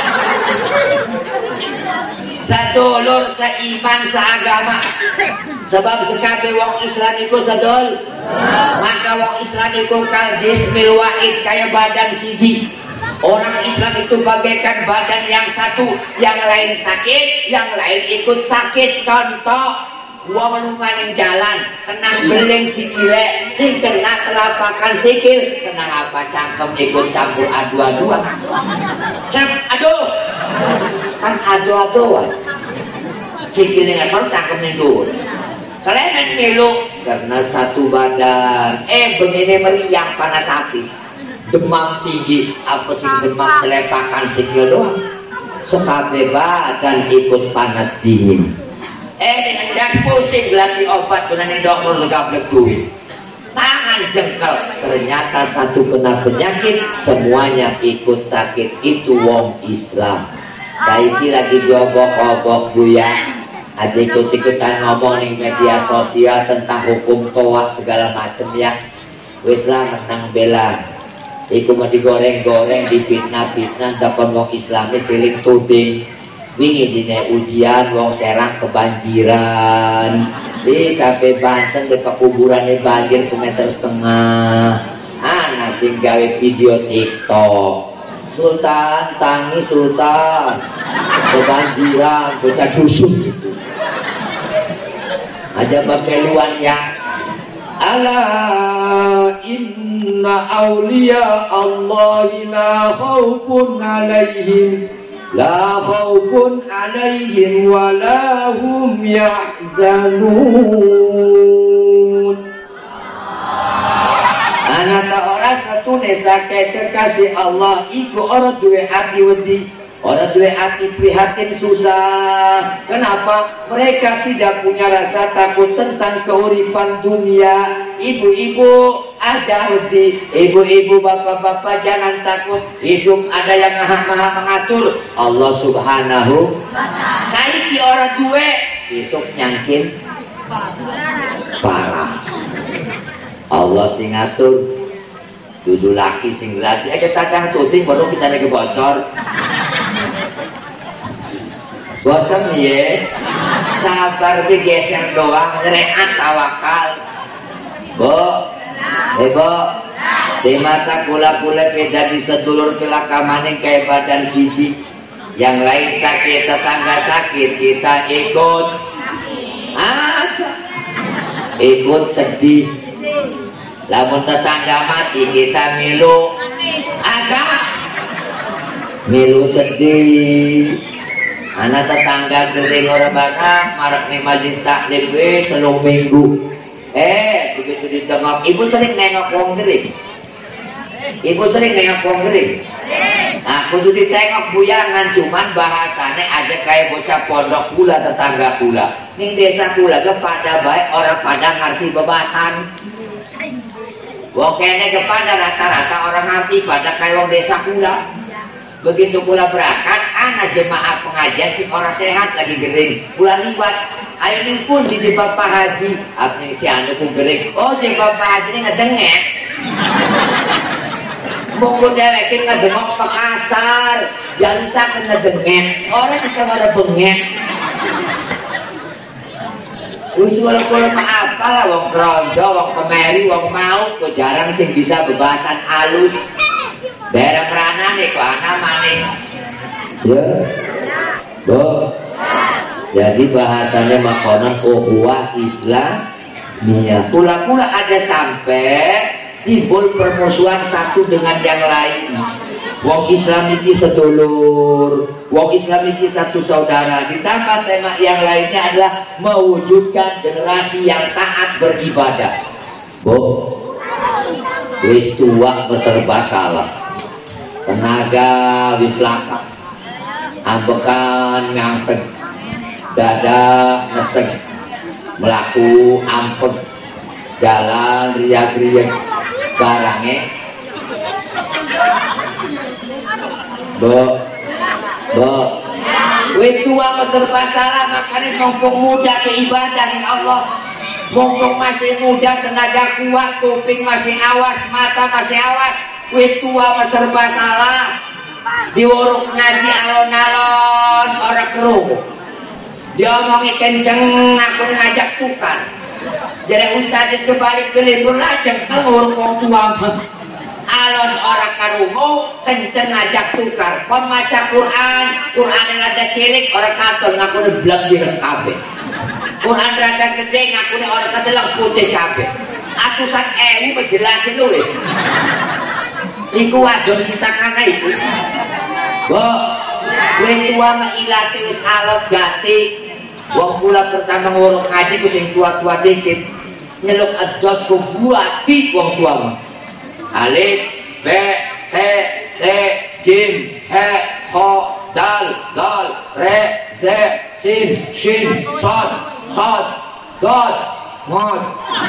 sadulur seiman seagama sebab sekabe wong Islam iku sadul maka wong Islam iku kal jismil wahid kaya badan siji. Orang Islam itu bagaikan badan yang satu, yang lain sakit, yang lain ikut sakit. Contoh gua menungganing jalan, tenang beling sikile, sing kena telapakan sikil, kena apa cangkem ikut campur adu-aduan. Aduh, kan adu-aduan. Sikilnya ngasor cangkemnya dulu. Kalian ngeluk karena satu badan. Begini meriang panas hati, demam tinggi, apa sih demam telapakan sikil doang. Sekabe badan ikut panas dingin. Hendak pusing lagi obat gunanya dokter legap duit tangan jengkel ternyata satu kena penyakit semuanya ikut sakit. Itu wong Islam saiki lagi diobok-obok buya aja ikut-ikutan ngomong nih media sosial tentang hukum toa segala macem ya wis lah menang bela iku mah digoreng-goreng dipitnah-pitnah dakon wong Islami siling tuding. Wingi dina ujian wong Serang kebanjiran sampai Banten di kuburannya banjir 1,5 meter. Ana sing gawe video TikTok Sultan, tangi Sultan, kebanjiran, bocah dusun gitu. Aja bapeluannya. Ala inna awliya Allahi la khawfun alaihim wa la hum yahzanun. Anak ora satu nesa kekasih Allah iku ora duwe ati wedi, ora duwe ati prihatin susah. Kenapa? Mereka tidak punya rasa takut tentang keuripan dunia. Ibu-ibu aja wedi, ibu-ibu bapak-bapak jangan takut. Hidup ada yang maha mengatur, Allah subhanahu. Saiki ora duwe, besok nyangkin parah. Allah sing ngatur, dudu laki sing laki aja tacang syuting baru kita lagi bocor. Bocor nih, sabar digeser doang, rehat tawakal. Bo, di mata kula-kula kita di sedulur kelaka maning kayak badan siji. Yang lain sakit, tetangga sakit, kita ikut aja, ikut sedih. Lamun tetangga mati kita milu agak milu sedih. Anak tetangga gering orang banyak marak nih majlis taklim selung minggu. Begitu ditengok, ibu sering nengok wong gering. Ibu sering nengok wong gering. Nah, kudu ditengok buyangan, cuman bahasane aja kayak bocah pondok pula tetangga pula. Ning desa pula kepada baik orang pada ngerti bebasan. Wong kene kepada rata-rata orang ngerti pada kayak wong desa pula. Begitu pula berangkat, anak jemaah pengajian si orang sehat lagi gering, bulan liwat. Ayo nih pun di Bapak Haji, apa si anu pun gering. Oh di Bapak Haji ini ngedengek. Monggo derekin ngedengok ke kasar, jangan sampai ngedengek. Orang kita pada bengek. Usul-usul maaf lah, wong krondo, wong kemeri, wong mau, kok jarang sing bisa bebasan halus. Daerah merana nih kok anak maning. Ya, Bo. Jadi bahasanya makonan ukhuwah Islamiyah. Pula-pula ada sampai timbul permusuhan satu dengan yang lain. Wong Islam ini sedulur, wong Islam ini satu saudara. Ditambah tema yang lainnya adalah mewujudkan generasi yang taat beribadah. Bo, wis tua serba salah. Tenaga wis laka, ambekan ngangseg, dada ngeseg, melaku ampeg, jalan riak-riak, barangnya. Bo, wis tua serba salah, makanya mumpung muda ke ibadah Allah. Mumpung masih muda, tenaga kuat, kuping masih awas, mata masih awas. Wis tua serba salah, di warung ngaji alon-alon orang kerungu, diomongi kenceng aku ngajak tukar. Jadi ustadz kebalik kelibur lajeng ke warung wong tua alon orang kerungu kenceng ngajak tukar. Kon maca Quran yang rada cilik orang katon ngaku blak di kabeh. Quran rada gede ngaku orang katelang putih kabeh. Atusan berjelasin lu. Iku wadon kita karena itu. Bo, wis tua mailate wis alot gati. Wong kula pertama ngurung ngaji ku sing tua-tua dikit. Nyeluk adot ku buati wong tua mah. Alif, B, T, C, Jim, He, Ho, Dal, Re, Z, Sin, Shin, Sod, Dod, Mod.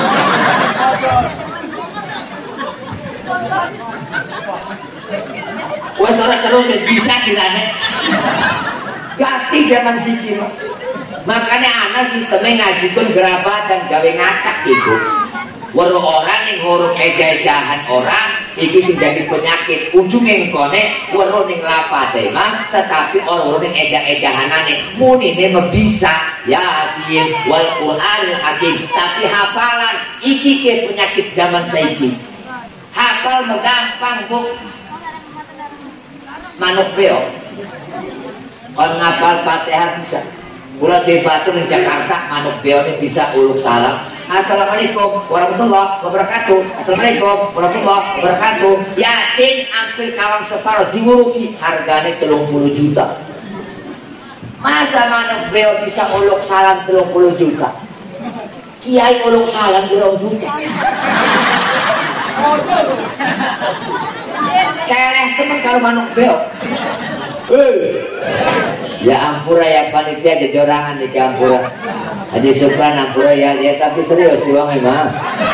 Wah orang terus bisa kiranya ganti zaman sikil. Makanya anak sistemnya ngaji pun gerabat dan gawe ngacak itu. Waru orang yang nguruk eja-ejahan orang itu sudah jadi penyakit. Ujungnya kone waru yang lapa tema, tetapi orang yang eja-ejahanane muni ini bisa Yasin wal Qur'anil Hakim. Tapi hafalan iki ke penyakit zaman saiki. Hafal gampang bu. manuk beo kon ngapal Fatihah bisa. Kula di Batu di Jakarta manuk beo ini bisa uluk salam. Assalamualaikum warahmatullahi wabarakatuh. Assalamualaikum warahmatullahi wabarakatuh. Yasin hampir kawang separuh diwuruki, harganya 30 juta. Masa manuk beo bisa uluk salam 30 juta? Kiai uluk salam 30 juta. Keleh temen kalau manuk beo. Ya ampura ya panitia jejorangan di ampura. Haji Supran ampura ya tapi serius sih bang emang.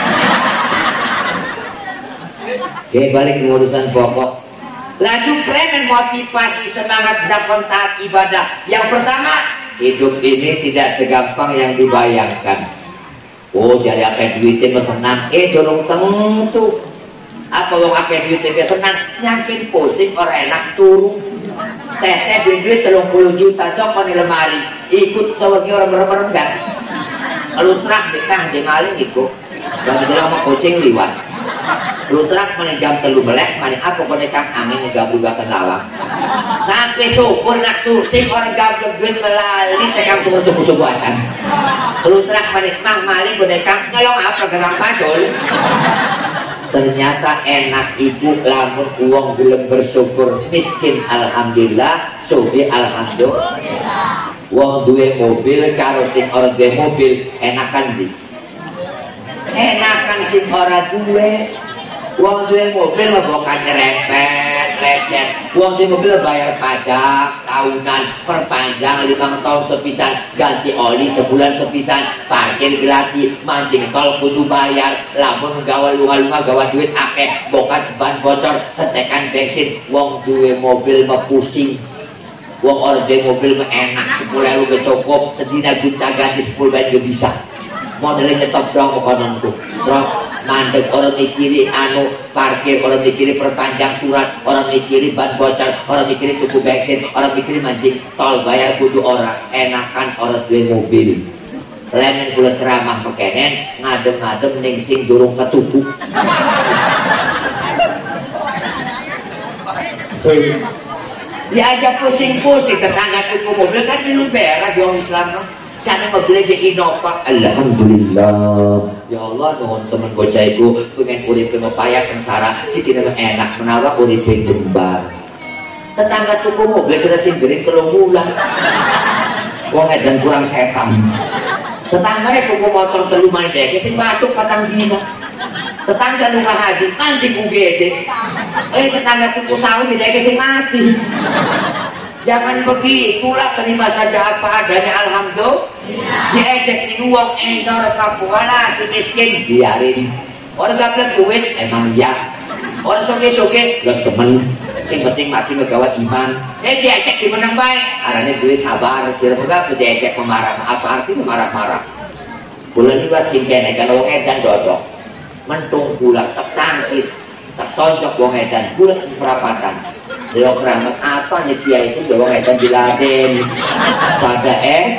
Oke balik ke urusan pokok. Laju premen motivasi semangat dapat taat ibadah. Yang pertama, hidup ini tidak segampang yang dibayangkan. Oh jadi akeh duitnya senang, dorong tentu. Apa wong akeh duitnya senang, nyangkin pusing orang enak turun. Teteh duit 30 juta cokon di lemari, ikut sewengi orang merem-merem lu terak di kang maling itu dan tidak mau kucing liwat lu terak mana jam 3 melek mana apa kau angin ngegabung-gabung lawang sampai syukur nak tursing orang gabung duit melalui tekang subuh-subuhan lu terak mana mang maling bonekang nyolong apa gerak pacul. Ternyata enak ibu lamun uang belum bersyukur, miskin alhamdulillah, sugi alhamdulillah. Uang duwe mobil karo sing ora duwe mobil enakan di. Enakan sing ora duwe. Uang duwe mobil mah bukan nyerempet, lecet. Uang duwe mobil bayar pajak tahunan, perpanjang 5 tahun sepisan, ganti oli sebulan sepisan, parkir gratis, mancing tol kudu bayar, lamun gawa lunga-lunga gawa duit akeh, bokat ban bocor, tetekan bensin. Uang duwe mobil mah pusing. Uang orang duwe mobil mah enak, 10.000 ke cukup, sedina gunta ganti 10 ban gak bisa. Modelnya nyetok dong konon tuh. Mandek orang mikiri anu parkir, orang mikiri perpanjang surat, orang mikiri ban bocor, orang mikiri tuku bensin, orang mikiri mancing tol bayar kudu orang. Enakan orang duwe mobil. Lemen kula ceramah pekenen ngadem-ngadem ning sing durung ketubuk. Diajak pusing-pusing tetangga tuku mobil kan di berak di orang Islam. Sana mau belajar Innova, alhamdulillah. Ya Allah, nuhun temen bocahku pengen urip ke payah sengsara, si tidak enak menawa urip jembar. Tetangga tuku mobil sudah singgerin kelung bulan. Wong edan kurang setan. Tetangganya tuku motor telu mani deke, sing batuk patang dina. Tetangga lunga haji, mancing UGD. Tetangga tuku sawit deke sing mati. Jangan begitulah, terima saja apa adanya alhamdulillah. Diejek nih uang endor kapuana si miskin biarin. Orang gak duit emang ya. Orang soge-soge los temen. Sing penting mati ngegawa iman. Diejek di menang baik. Arahnya duit sabar. Sirah diejek memarah. Apa arti memarah-marah? Bulan juga cingkene kan uang edan dodok. Mentung gula tetangkis. Tertonjok wong edan bulan perapatan. Dia keramat apa nih dia itu wong edan diladen pada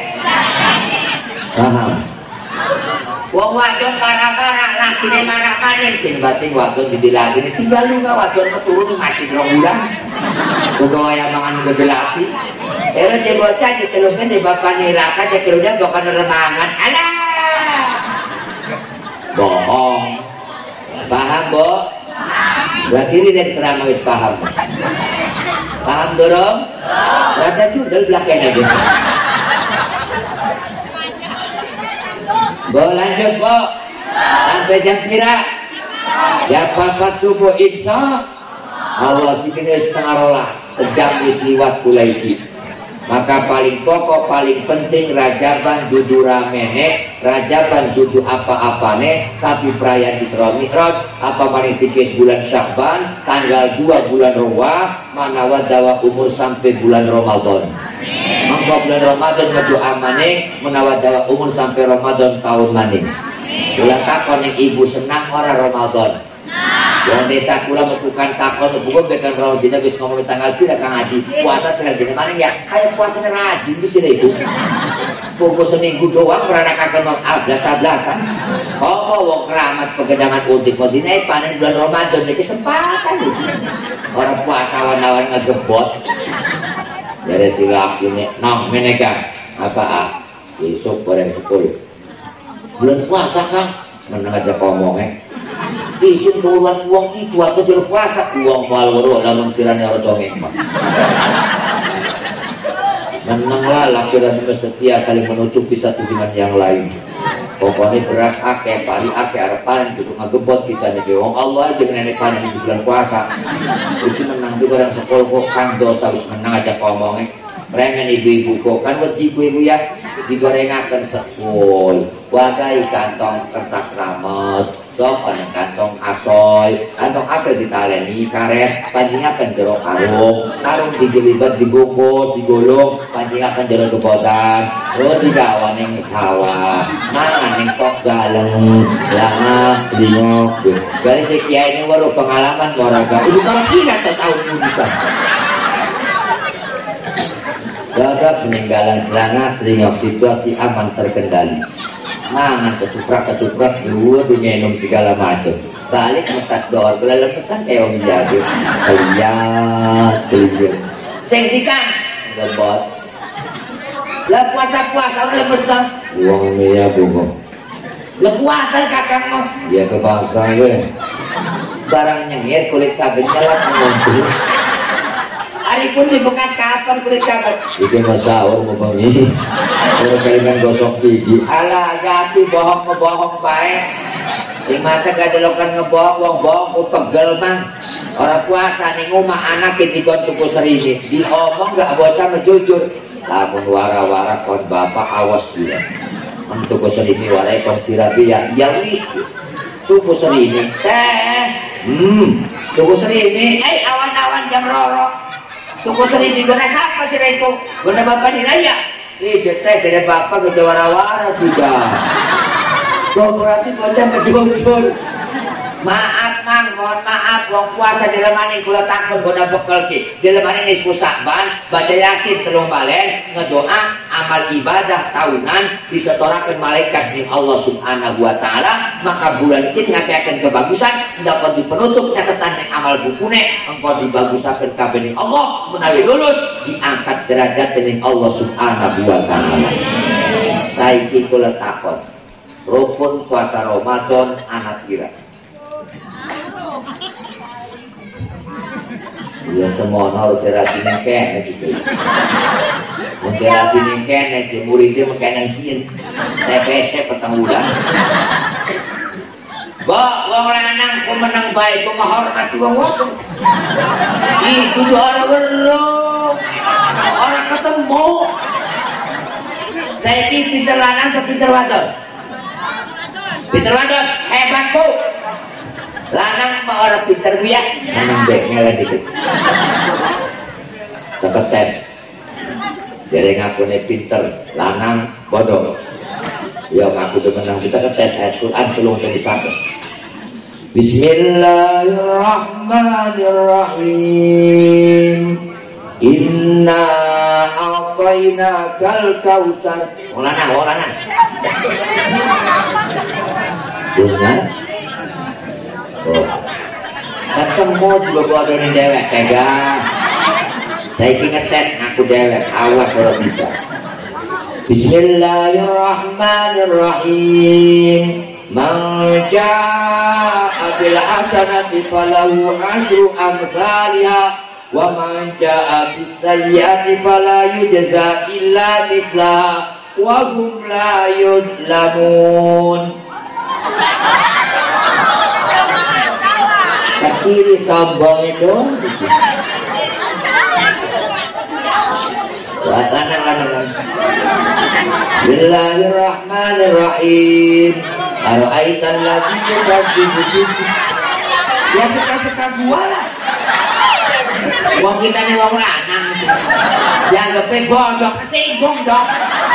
paham. Wong wadon marah-marah laki ne marah-marah ting bating wadon diladen tinggal lu nggak wadon turun masih 2 bulan. Bukan yang mangan kegelasi. Era dia bocah di telurnya di bapak niraka dia keluarnya bukan remangan. Alah. Bohong. Paham, Bo? Berarti ini dari ceramah wis paham. Paham dorong? Rada judul belakang aja. Bo lanjut, Bo. Sampai jam kira. Ya papat subuh insya Allah sikini 11:30 sejam wis liwat kulaiki. Maka paling pokok, paling penting rajaban dudu ramene, rajaban dudu apa-apane, tapi perayaan Isra Mi'raj, apa paling sikis bulan Sya'ban, tanggal 2 bulan Rawah, manawa dawa umur sampai bulan Ramadan. Maka bulan Ramadan menuju amaning, menawa dawa umur sampai Ramadan tahun maning. Bulan takon yang ibu senang orang Ramadan. Yang desa kula melakukan takon bukan bekan rawat dina geus ngomong tanggal pira Kang Haji puasa tanggal dina mana ya kayak puasa rajin di sini itu Pukul seminggu doang beranakakan mau ablas-ablasan. Wong keramat pegedangan udik-udik naik panen bulan Ramadan jadi kesempatan. Orang puasa awan-awan ngegebot. Jadi si laki ini, nah menega apa besok goreng 10. Bulan puasa Kang, menang aja ngomongnya. Isin keluar uang itu atau jero puasa uang palwaro lamun sirane ora dongeng mah. Menanglah laki dan setia saling menutupi satu dengan yang lain. Pokoknya beras akeh, pari akeh, arep panen kudu ngagebot kita nih. Wong Allah aja nenek panen di bulan puasa. Isin menang di goreng 10 kok Kang dosa wis menang aja ngomongnya. Remen ibu-ibu kok kan buat ibu-ibu ya digorengakan 10 wadai kantong kertas rames sok ada kantong asoy ditaleni karet pancingakan jero karung digelibat dibungkus digulung pancingakan jero gebotan terus digawan yang sawah mangan yang kok galeng lama sedingok dari sekian ini baru pengalaman moraga itu kalau sih atau tahun mudikan Gagap peninggalan celana seringok situasi aman terkendali. Mangan kecuprak dua dunia minum segala macam. Balik metas dor belalang pesan eong jago. Lihat kelinjir. Sengdikan ngebot. Lah puasa udah lemes dah. Uang ini ya bungo. Lekuatan kakak mah. Ya kebangsa gue. Barang nyengir kulit cabenya lah mengumpul. Hari pun di bekas kapan kulit cabut itu mas sahur mau bangi kalau kalian gosok gigi ala gati bohong baik di mata gak delokan ngebohong ku pegel mang orang puasa nih ngumah anak ketika tuku serisi diomong gak bocah menjujur lamun wara-wara kon bapak awas dia untuk serisi warai kon sirabi ya wis tuku serisi tuku serisi awan-awan jam roro tunggu sering diguna siapa sih Reko? Guna bapak diraya. Cetek dari bapak ke wara-wara juga. Kau berarti bocah betul-betul. Maaf mang, mohon maaf. Wong puasa di lemani kula takut guna bekal ki. Di lemani ini ban baca yasin telung balen ngedoa amal ibadah tahunan disetorakan malaikat di Allah Subhanahu wa taala, maka bulan ini ngakiakan kebagusan dapat dipenutup catatan yang amal bukune engkau dibagusakan kabeh Allah menawi lulus diangkat derajat dening Allah Subhanahu wa taala. Saiki kula takon rukun puasa Ramadan anak kira ya semua harus dirasiin kene gitu. Mungkin dirasiin kene, muridnya makanan sih. TPS petang bulan. Wong lanang ku menang baik, ku menghormati wong wadon. Itu orang beruk, orang ketemu. Saya ini pinter lanang atau pinter wadon? Pinter wadon, hebat bu. Lanang mah orang pinter ya, lanang beknya lah dikit. Dapat tes, jadi ngaku nih pinter, lanang bodoh. Ya ngaku udah menang kita ke tes ayat Quran belum bisa. Bismillahirrahmanirrahim. Inna a'tainakal kautsar. Lanang. Dengar. Ketemu juga bodoh nih dewek pegang saya ingin tes aku dewek awas kalau bisa. Bismillahirrahmanirrahim. Man jaa'a bil hasanati falahu asyru amsalha wa man jaa'a bis sayyi'ati fala yujza illa mislaha wa hum la yuzlamun. Kiri sombong itu buat lanang. Bismillahirrahmanirrahim. Ara'aitan lagi yukadzibu ya suka-suka gua lah. Wong kita nih wong lanang dianggapnya bodoh, kesinggung dong.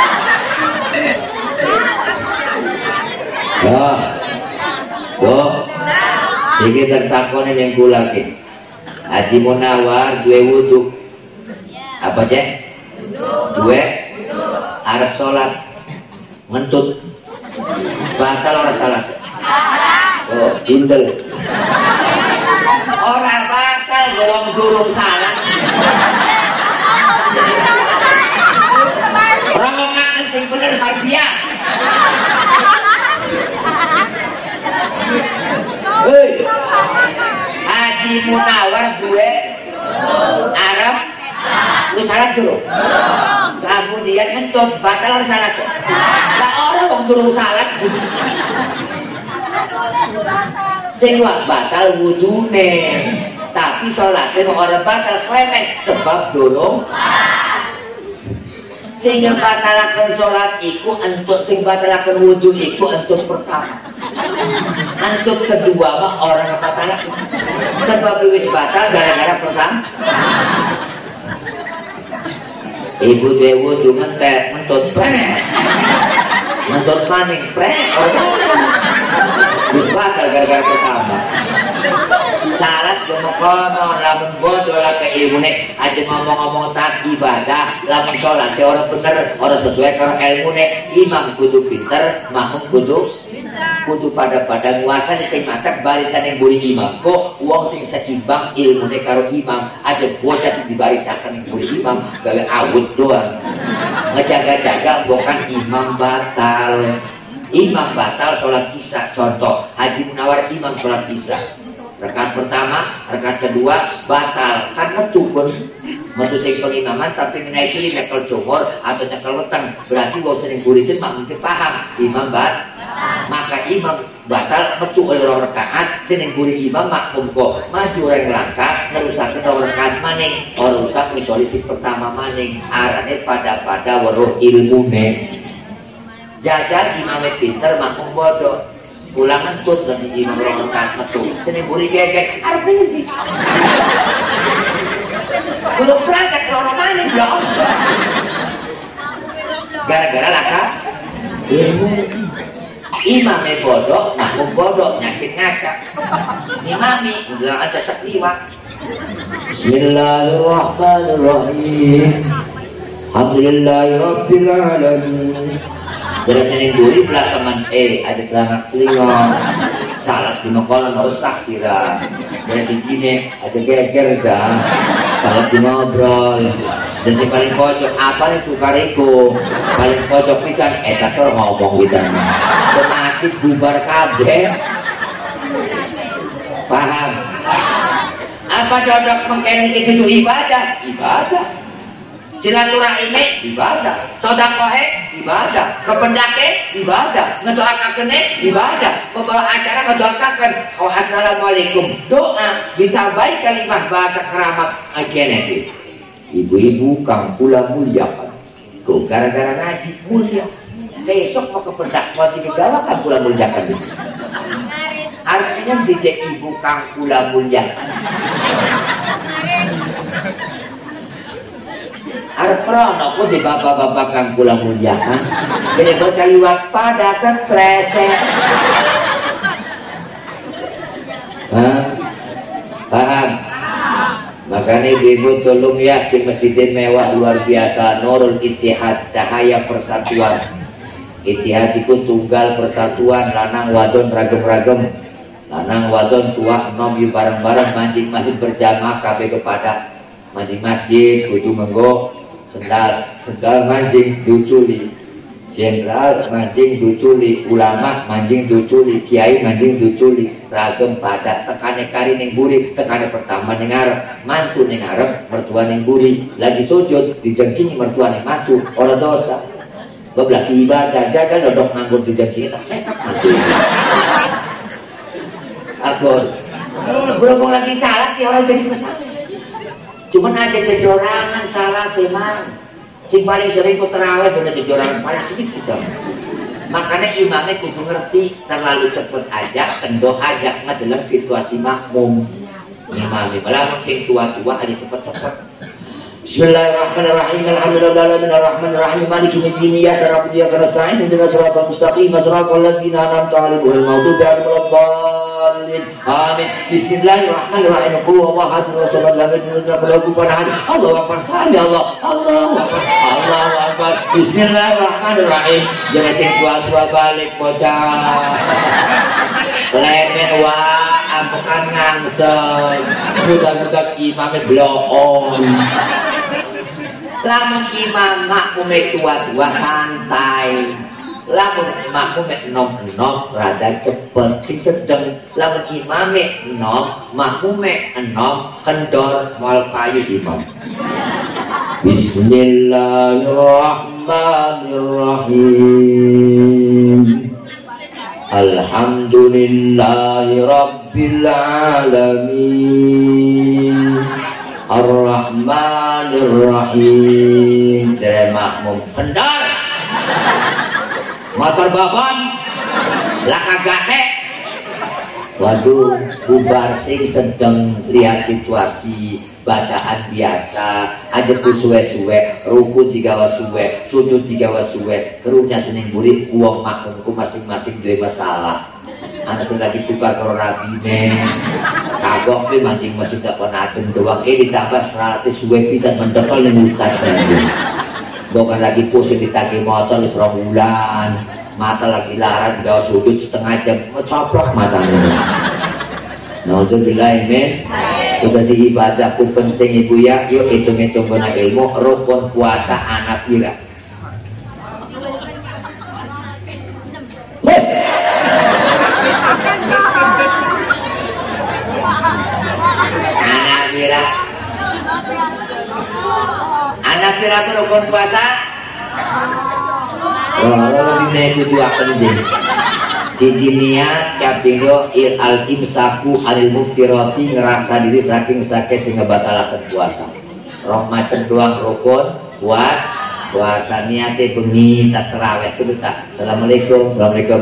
Iki tertakone ning kula ki. Haji Munawar duwe wudu. Apa cek? Duwe arep salat Mentut batal orang salat. Oh, indel. Orang batal wong durung salat. Orang ngomong sing bener hadiah. Hei, Haji Munawar gue Arab lu salat dulu. Kemudian entut batal orang salat. Lah orang wong durung salat. Sing batal wudune, tapi sholatnya orang batal klemet sebab durung. Sehingga batalakan sholat iku untuk sing batalakan wudhu iku untuk pertama. Untuk kedua mah orang batalakan sebab wis batal gara-gara pertama. Ibu dewu tuh mentut prek, mentut maning prek, wis batal gara-gara pertama. Salat gemekono lamun bodoh lah ke ilmune aja ngomong-ngomong tak ibadah lamun sholat ya orang bener orang sesuai karo ilmune imam kudu pinter makmum kudu pada nguasa sing matak barisan yang buri imam kok uang sing seimbang ilmune karo imam aja bocah sing dibarisakan yang buri imam gawe awut doang ngejaga-jaga bukan imam batal sholat isya. Contoh Haji Munawar imam sholat isya rakaat pertama, rakaat kedua batal karena tukun maksud sing pengimaman tapi menaiki ini nyekel jumur atau nyekel weteng berarti wong sering buritin mak mungkin paham imam maka imam batal metu oleh rakaat sering buri imam makmum kok maju orang langkah ngerusakan rakaat maning orang rusak misolisi pertama maning arane pada weruh ilmune jajal imamnya pinter makmum bodoh ulangan tut dan imam orang rakaat metu sini buri geger artinya di belum berangkat orang maning belum gara-gara laka ilmu imamnya bodoh makmum bodoh nyakit ngaca imami udah ada sekliwat. Bismillahirrahmanirrahim Alhamdulillahirabbil alamin. Dari sini gurih belah teman ada celana celingong salah di makonan rusak sirah dari sini ada geger dah salah di ngobrol dan si paling pojok apa itu kariku paling pojok pisan sator ngomong gitu semakin bubar kabeh paham apa dodok mengkering itu ibadah silaturahmi ibadah, sodakohe ibadah, kependake ibadah, ngedoakan ibadah, pembawa acara ngedoakan oh assalamualaikum doa ditambahi kalimat bahasa keramat akhirnya ibu-ibu kang pula mulia kok gara-gara ngaji mulia besok mau kependak mau digawa kang pula muliakan artinya dijek ibu kang pula muliakan Arprono kok di bapak-bapak kang kula muliakan jadi bocah liwat pada stres paham makanya ibu tolong ya di masjid mewah luar biasa Nurul Ittihad cahaya persatuan Ittihad itu tunggal persatuan lanang wadon ragem-ragem lanang wadon tua enom yu bareng-bareng mancing masih berjamaah kabeh kepada mancing masjid kudu menggo sendal mancing duculi jenderal mancing duculi ulama mancing duculi kiai mancing duculi ragem pada tekane kari ning buri tekane pertama ning ngarep mantu ning ngarep mertua ning buri lagi sujud dijengkingi mertua ning mantu ora dosa beblaki ibadah jaga dodok nganggur dijengkingi tak sekap mati akur belum lagi salat ya orang jadi pesawat cuman ada kejorangan salah memang sing paling sering ku terawih udah kejorangan paling sedikit dong makanya imamnya kudu ngerti terlalu cepet aja kendor aja dalam situasi makmum imamnya malah sing tua-tua aja cepet-cepet Bismillahirrahmanirrahim Alhamdulillahirrahmanirrahim Maliki yaumiddin iyyaka na'budu wa iyyaka nasta'in ihdinas siratal mustaqim siratal ladzina an'amta 'alaihim ghairil maghdubi 'alaihim waladdallin amin Bismillahirrahmanirrahim qul huwallahu ahad Allahu samad lam yalid walam yulad walam yakul lahu kufuwan ahad Allahu akbar Allah Allahu akbar apa bismillahirrahmanirrahim jadi sing tua-tua balik bocah lemen wa ampekan ngangsem budak-budak imamnya bloon lamun imam makmume tua-tua santai lamun makmume enom-enom rada cepet sing sedeng lamun imame enom makmume enom kendor mal payu imam. Bismillahirrahmanirrahim. Alhamdulillahi rabbil alamin. Ar-Rahmanir-Rahim. Dari makmum kendor motor babon laka gasek. Waduh, bubar sing sedang lihat situasi bacaan biasa aja tuh suwe-suwe rukun digawa suwe sujud digawa suwe kerunya sening buri uang makmumku masing-masing dua masalah anak lagi tukar kalau rabine kagok nih mancing masih tak pernah adem doang ditambah 100 suwe bisa mendekal nih ustaz bukan lagi pusing ditagi motor serong bulan mata lagi larat digawa sujud setengah jam mencoplok matanya. Naudzubillah men. Sudah di ibadahku penting ibu ya. Yuk hitung-hitung guna ilmu rukun puasa anak kira. Anak kira. Anak kira itu rukun puasa. Kalau ini itu dua penting. Siji niat kapindo al imsaku alil muftirati ngerasa diri saking sake sehingga batalakan puasa. Roh macam doang rukun puasa niatnya bengi tas terawih itu tak. Assalamualaikum.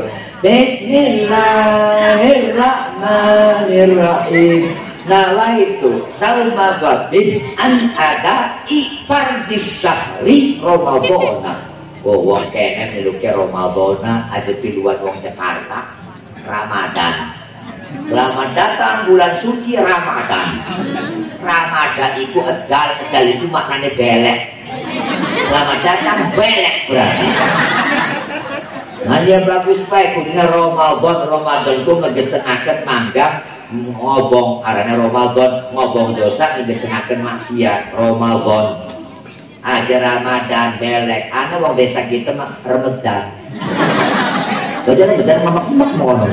Bismillahirrahmanirrahim. Nawaitu salma ghadim an ada fardis syahri Ramadhana. Wong kene niluke Ramadhana aja piluan wong Jakarta Ramadan. Selamat datang bulan suci Ramadan. Ramadan itu edal itu maknanya belek. Selamat datang belek berarti. Nah dia bagus baik kudina Ramadan ku ngegesengaken manggap ngobong karena Ramadan ngobong dosa ngegesengaken maksiat Ramadan. Aja Ramadan belek, ana wong desa kita mah Ramadan. Belajar mamak-mamak mau ngomong.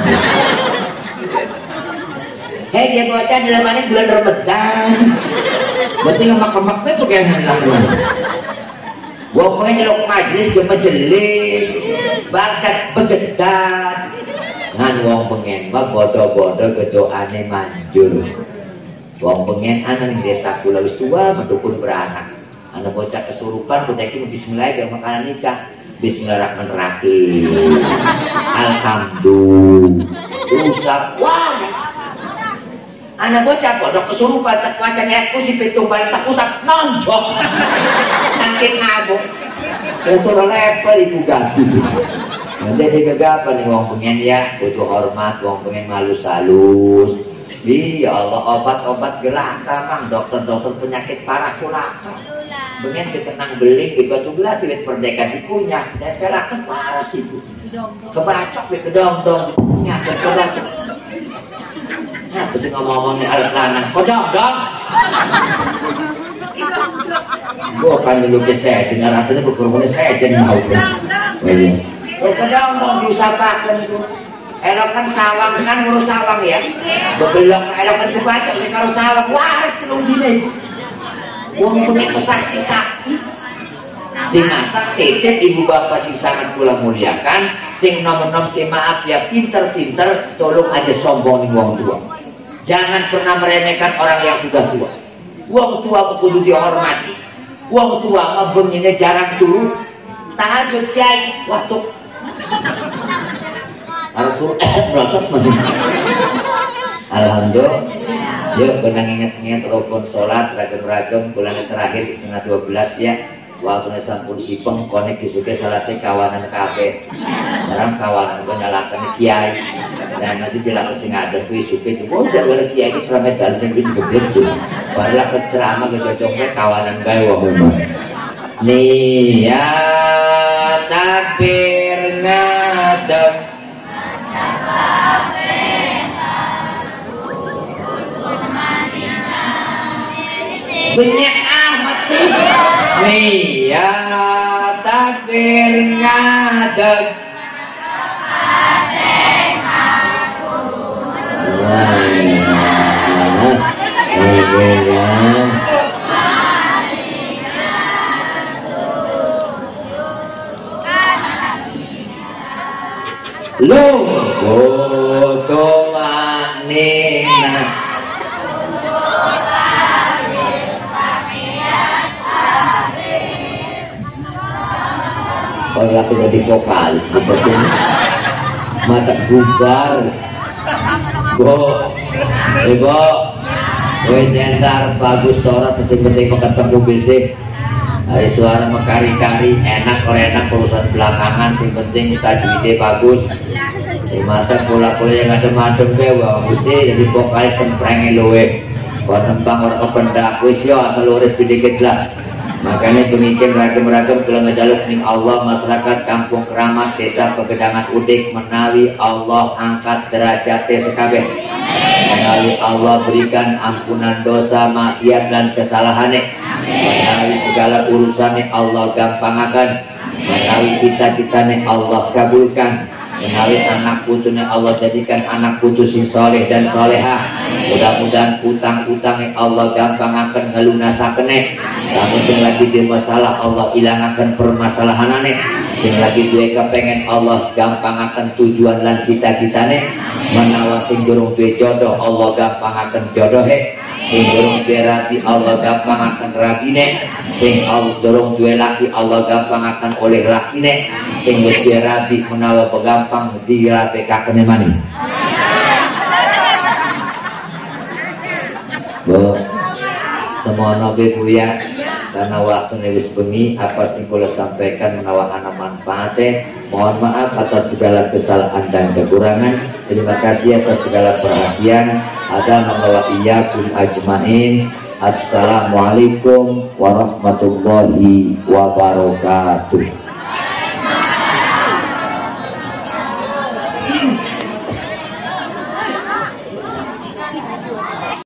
Hei dia bocah dalam ini bulan Ramadan. Berarti ngamak-mamak pe pegangan lakukan. Wong pengen nyelok majlis ke majelis, bakat begedan. Ngan wong pengen mah bodoh-bodoh kedoane manjur. Wong pengen ana ning desa kula wis tua mendukun beranak. Anak bocah kesurupan kudaki bismillah gak makanan nikah. Bismillahirrahmanirrahim. Alhamdulillah. Wah. Anak bocah kodok kesurupan tak wacanya aku si pitung balik tak usap nonjok. Sakit ngabuk. Itu level ibu gaji. Nanti gagapan nih wong pengen ya butuh hormat, wong pengen malus-halus. Iya Allah obat-obat gelaka mang dokter-dokter penyakit parah kulaka. Bengen dikenang beling begitu belah tiwit perdeka dikunyah tempelakan parah sih bu kebacok be kedong-dong dikunyah kedong-dong nah bisa ngomong-ngomongnya alat lanang kodong-dong gua kan dulu ke saya dengan rasanya berkurangnya saya jadi mau kedong-dong diusahakan itu elokan sawang kan ngurus sawang ya bebelok elokan kebacok kalau sawang waris telung dini wong punya sakti-sakti sing ngangkat titip ibu bapak sing sangat kula muliakan sing nom-nom ke maaf ya pinter-pinter tolong aja sombong nih wong tua jangan pernah meremehkan orang yang sudah tua wong tua kudu dihormati wong tua mah benginnya jarang turu tahajud jai waktu harus merosot alhamdulillah. Yuk benang ingat-ingat rukun sholat ragam-ragam bulan terakhir setengah 12 ya waktu sampun sipeng konek disuke salatnya kawanan kafe sekarang kawanan gue nyalakan kiai dan masih bilang sing ada kuis suke itu udah ada kiai itu selama jalan yang gede tuh barulah ke ceramah ke cocoknya kawanan bae wong niat takbir ngadeg banyak amat sih niat takbir ngadeg lu butuh manina kalau aku jadi vokalis sebetulnya mata bubar Ibu wes entar bagus tora terus penting ketemu bisik hari suara mekari-kari enak orang enak urusan belakangan sing penting tajwidnya bagus di mata pula-pula yang adem-adem ke wah mesti jadi vokalis semprengnya luwe kalau nembang orang kependak wis yo asal urip dikit lah makanya pemikiran ragam-ragam kalau ngejaluk ning Allah masyarakat kampung keramat desa Pegedangan Udik menawi Allah angkat derajatnya sekabeh menawi Allah berikan ampunan dosa maksiat dan kesalahannya menawi segala urusannya Allah gampangkan menawi cita-citanya Allah kabulkan menawi anak putunya Allah jadikan anak putu sing soleh dan soleha mudah-mudahan utang-utangnya Allah gampangkan ngelunasakennya namun sing lagi di masalah Allah ilangakan permasalahanane sing lagi duwe kepengen Allah gampangkan tujuan dan cita-citane menawa sing durung duwe jodoh Allah gampangkan jodohe sing durung duwe rabi Allah gampangkan rabine sing durung duwe laki Allah gampangkan oleh lakine sing wis duwe rabi menawa gampang dirapekake mani Bu semua nabi buya karena waktu wis bengi apa sing kula sampaikan menawa ana manfaate mohon maaf atas segala kesalahan dan kekurangan terima kasih atas segala perhatian ada mengawa iyyakum ajmain assalamualaikum warahmatullahi wabarakatuh.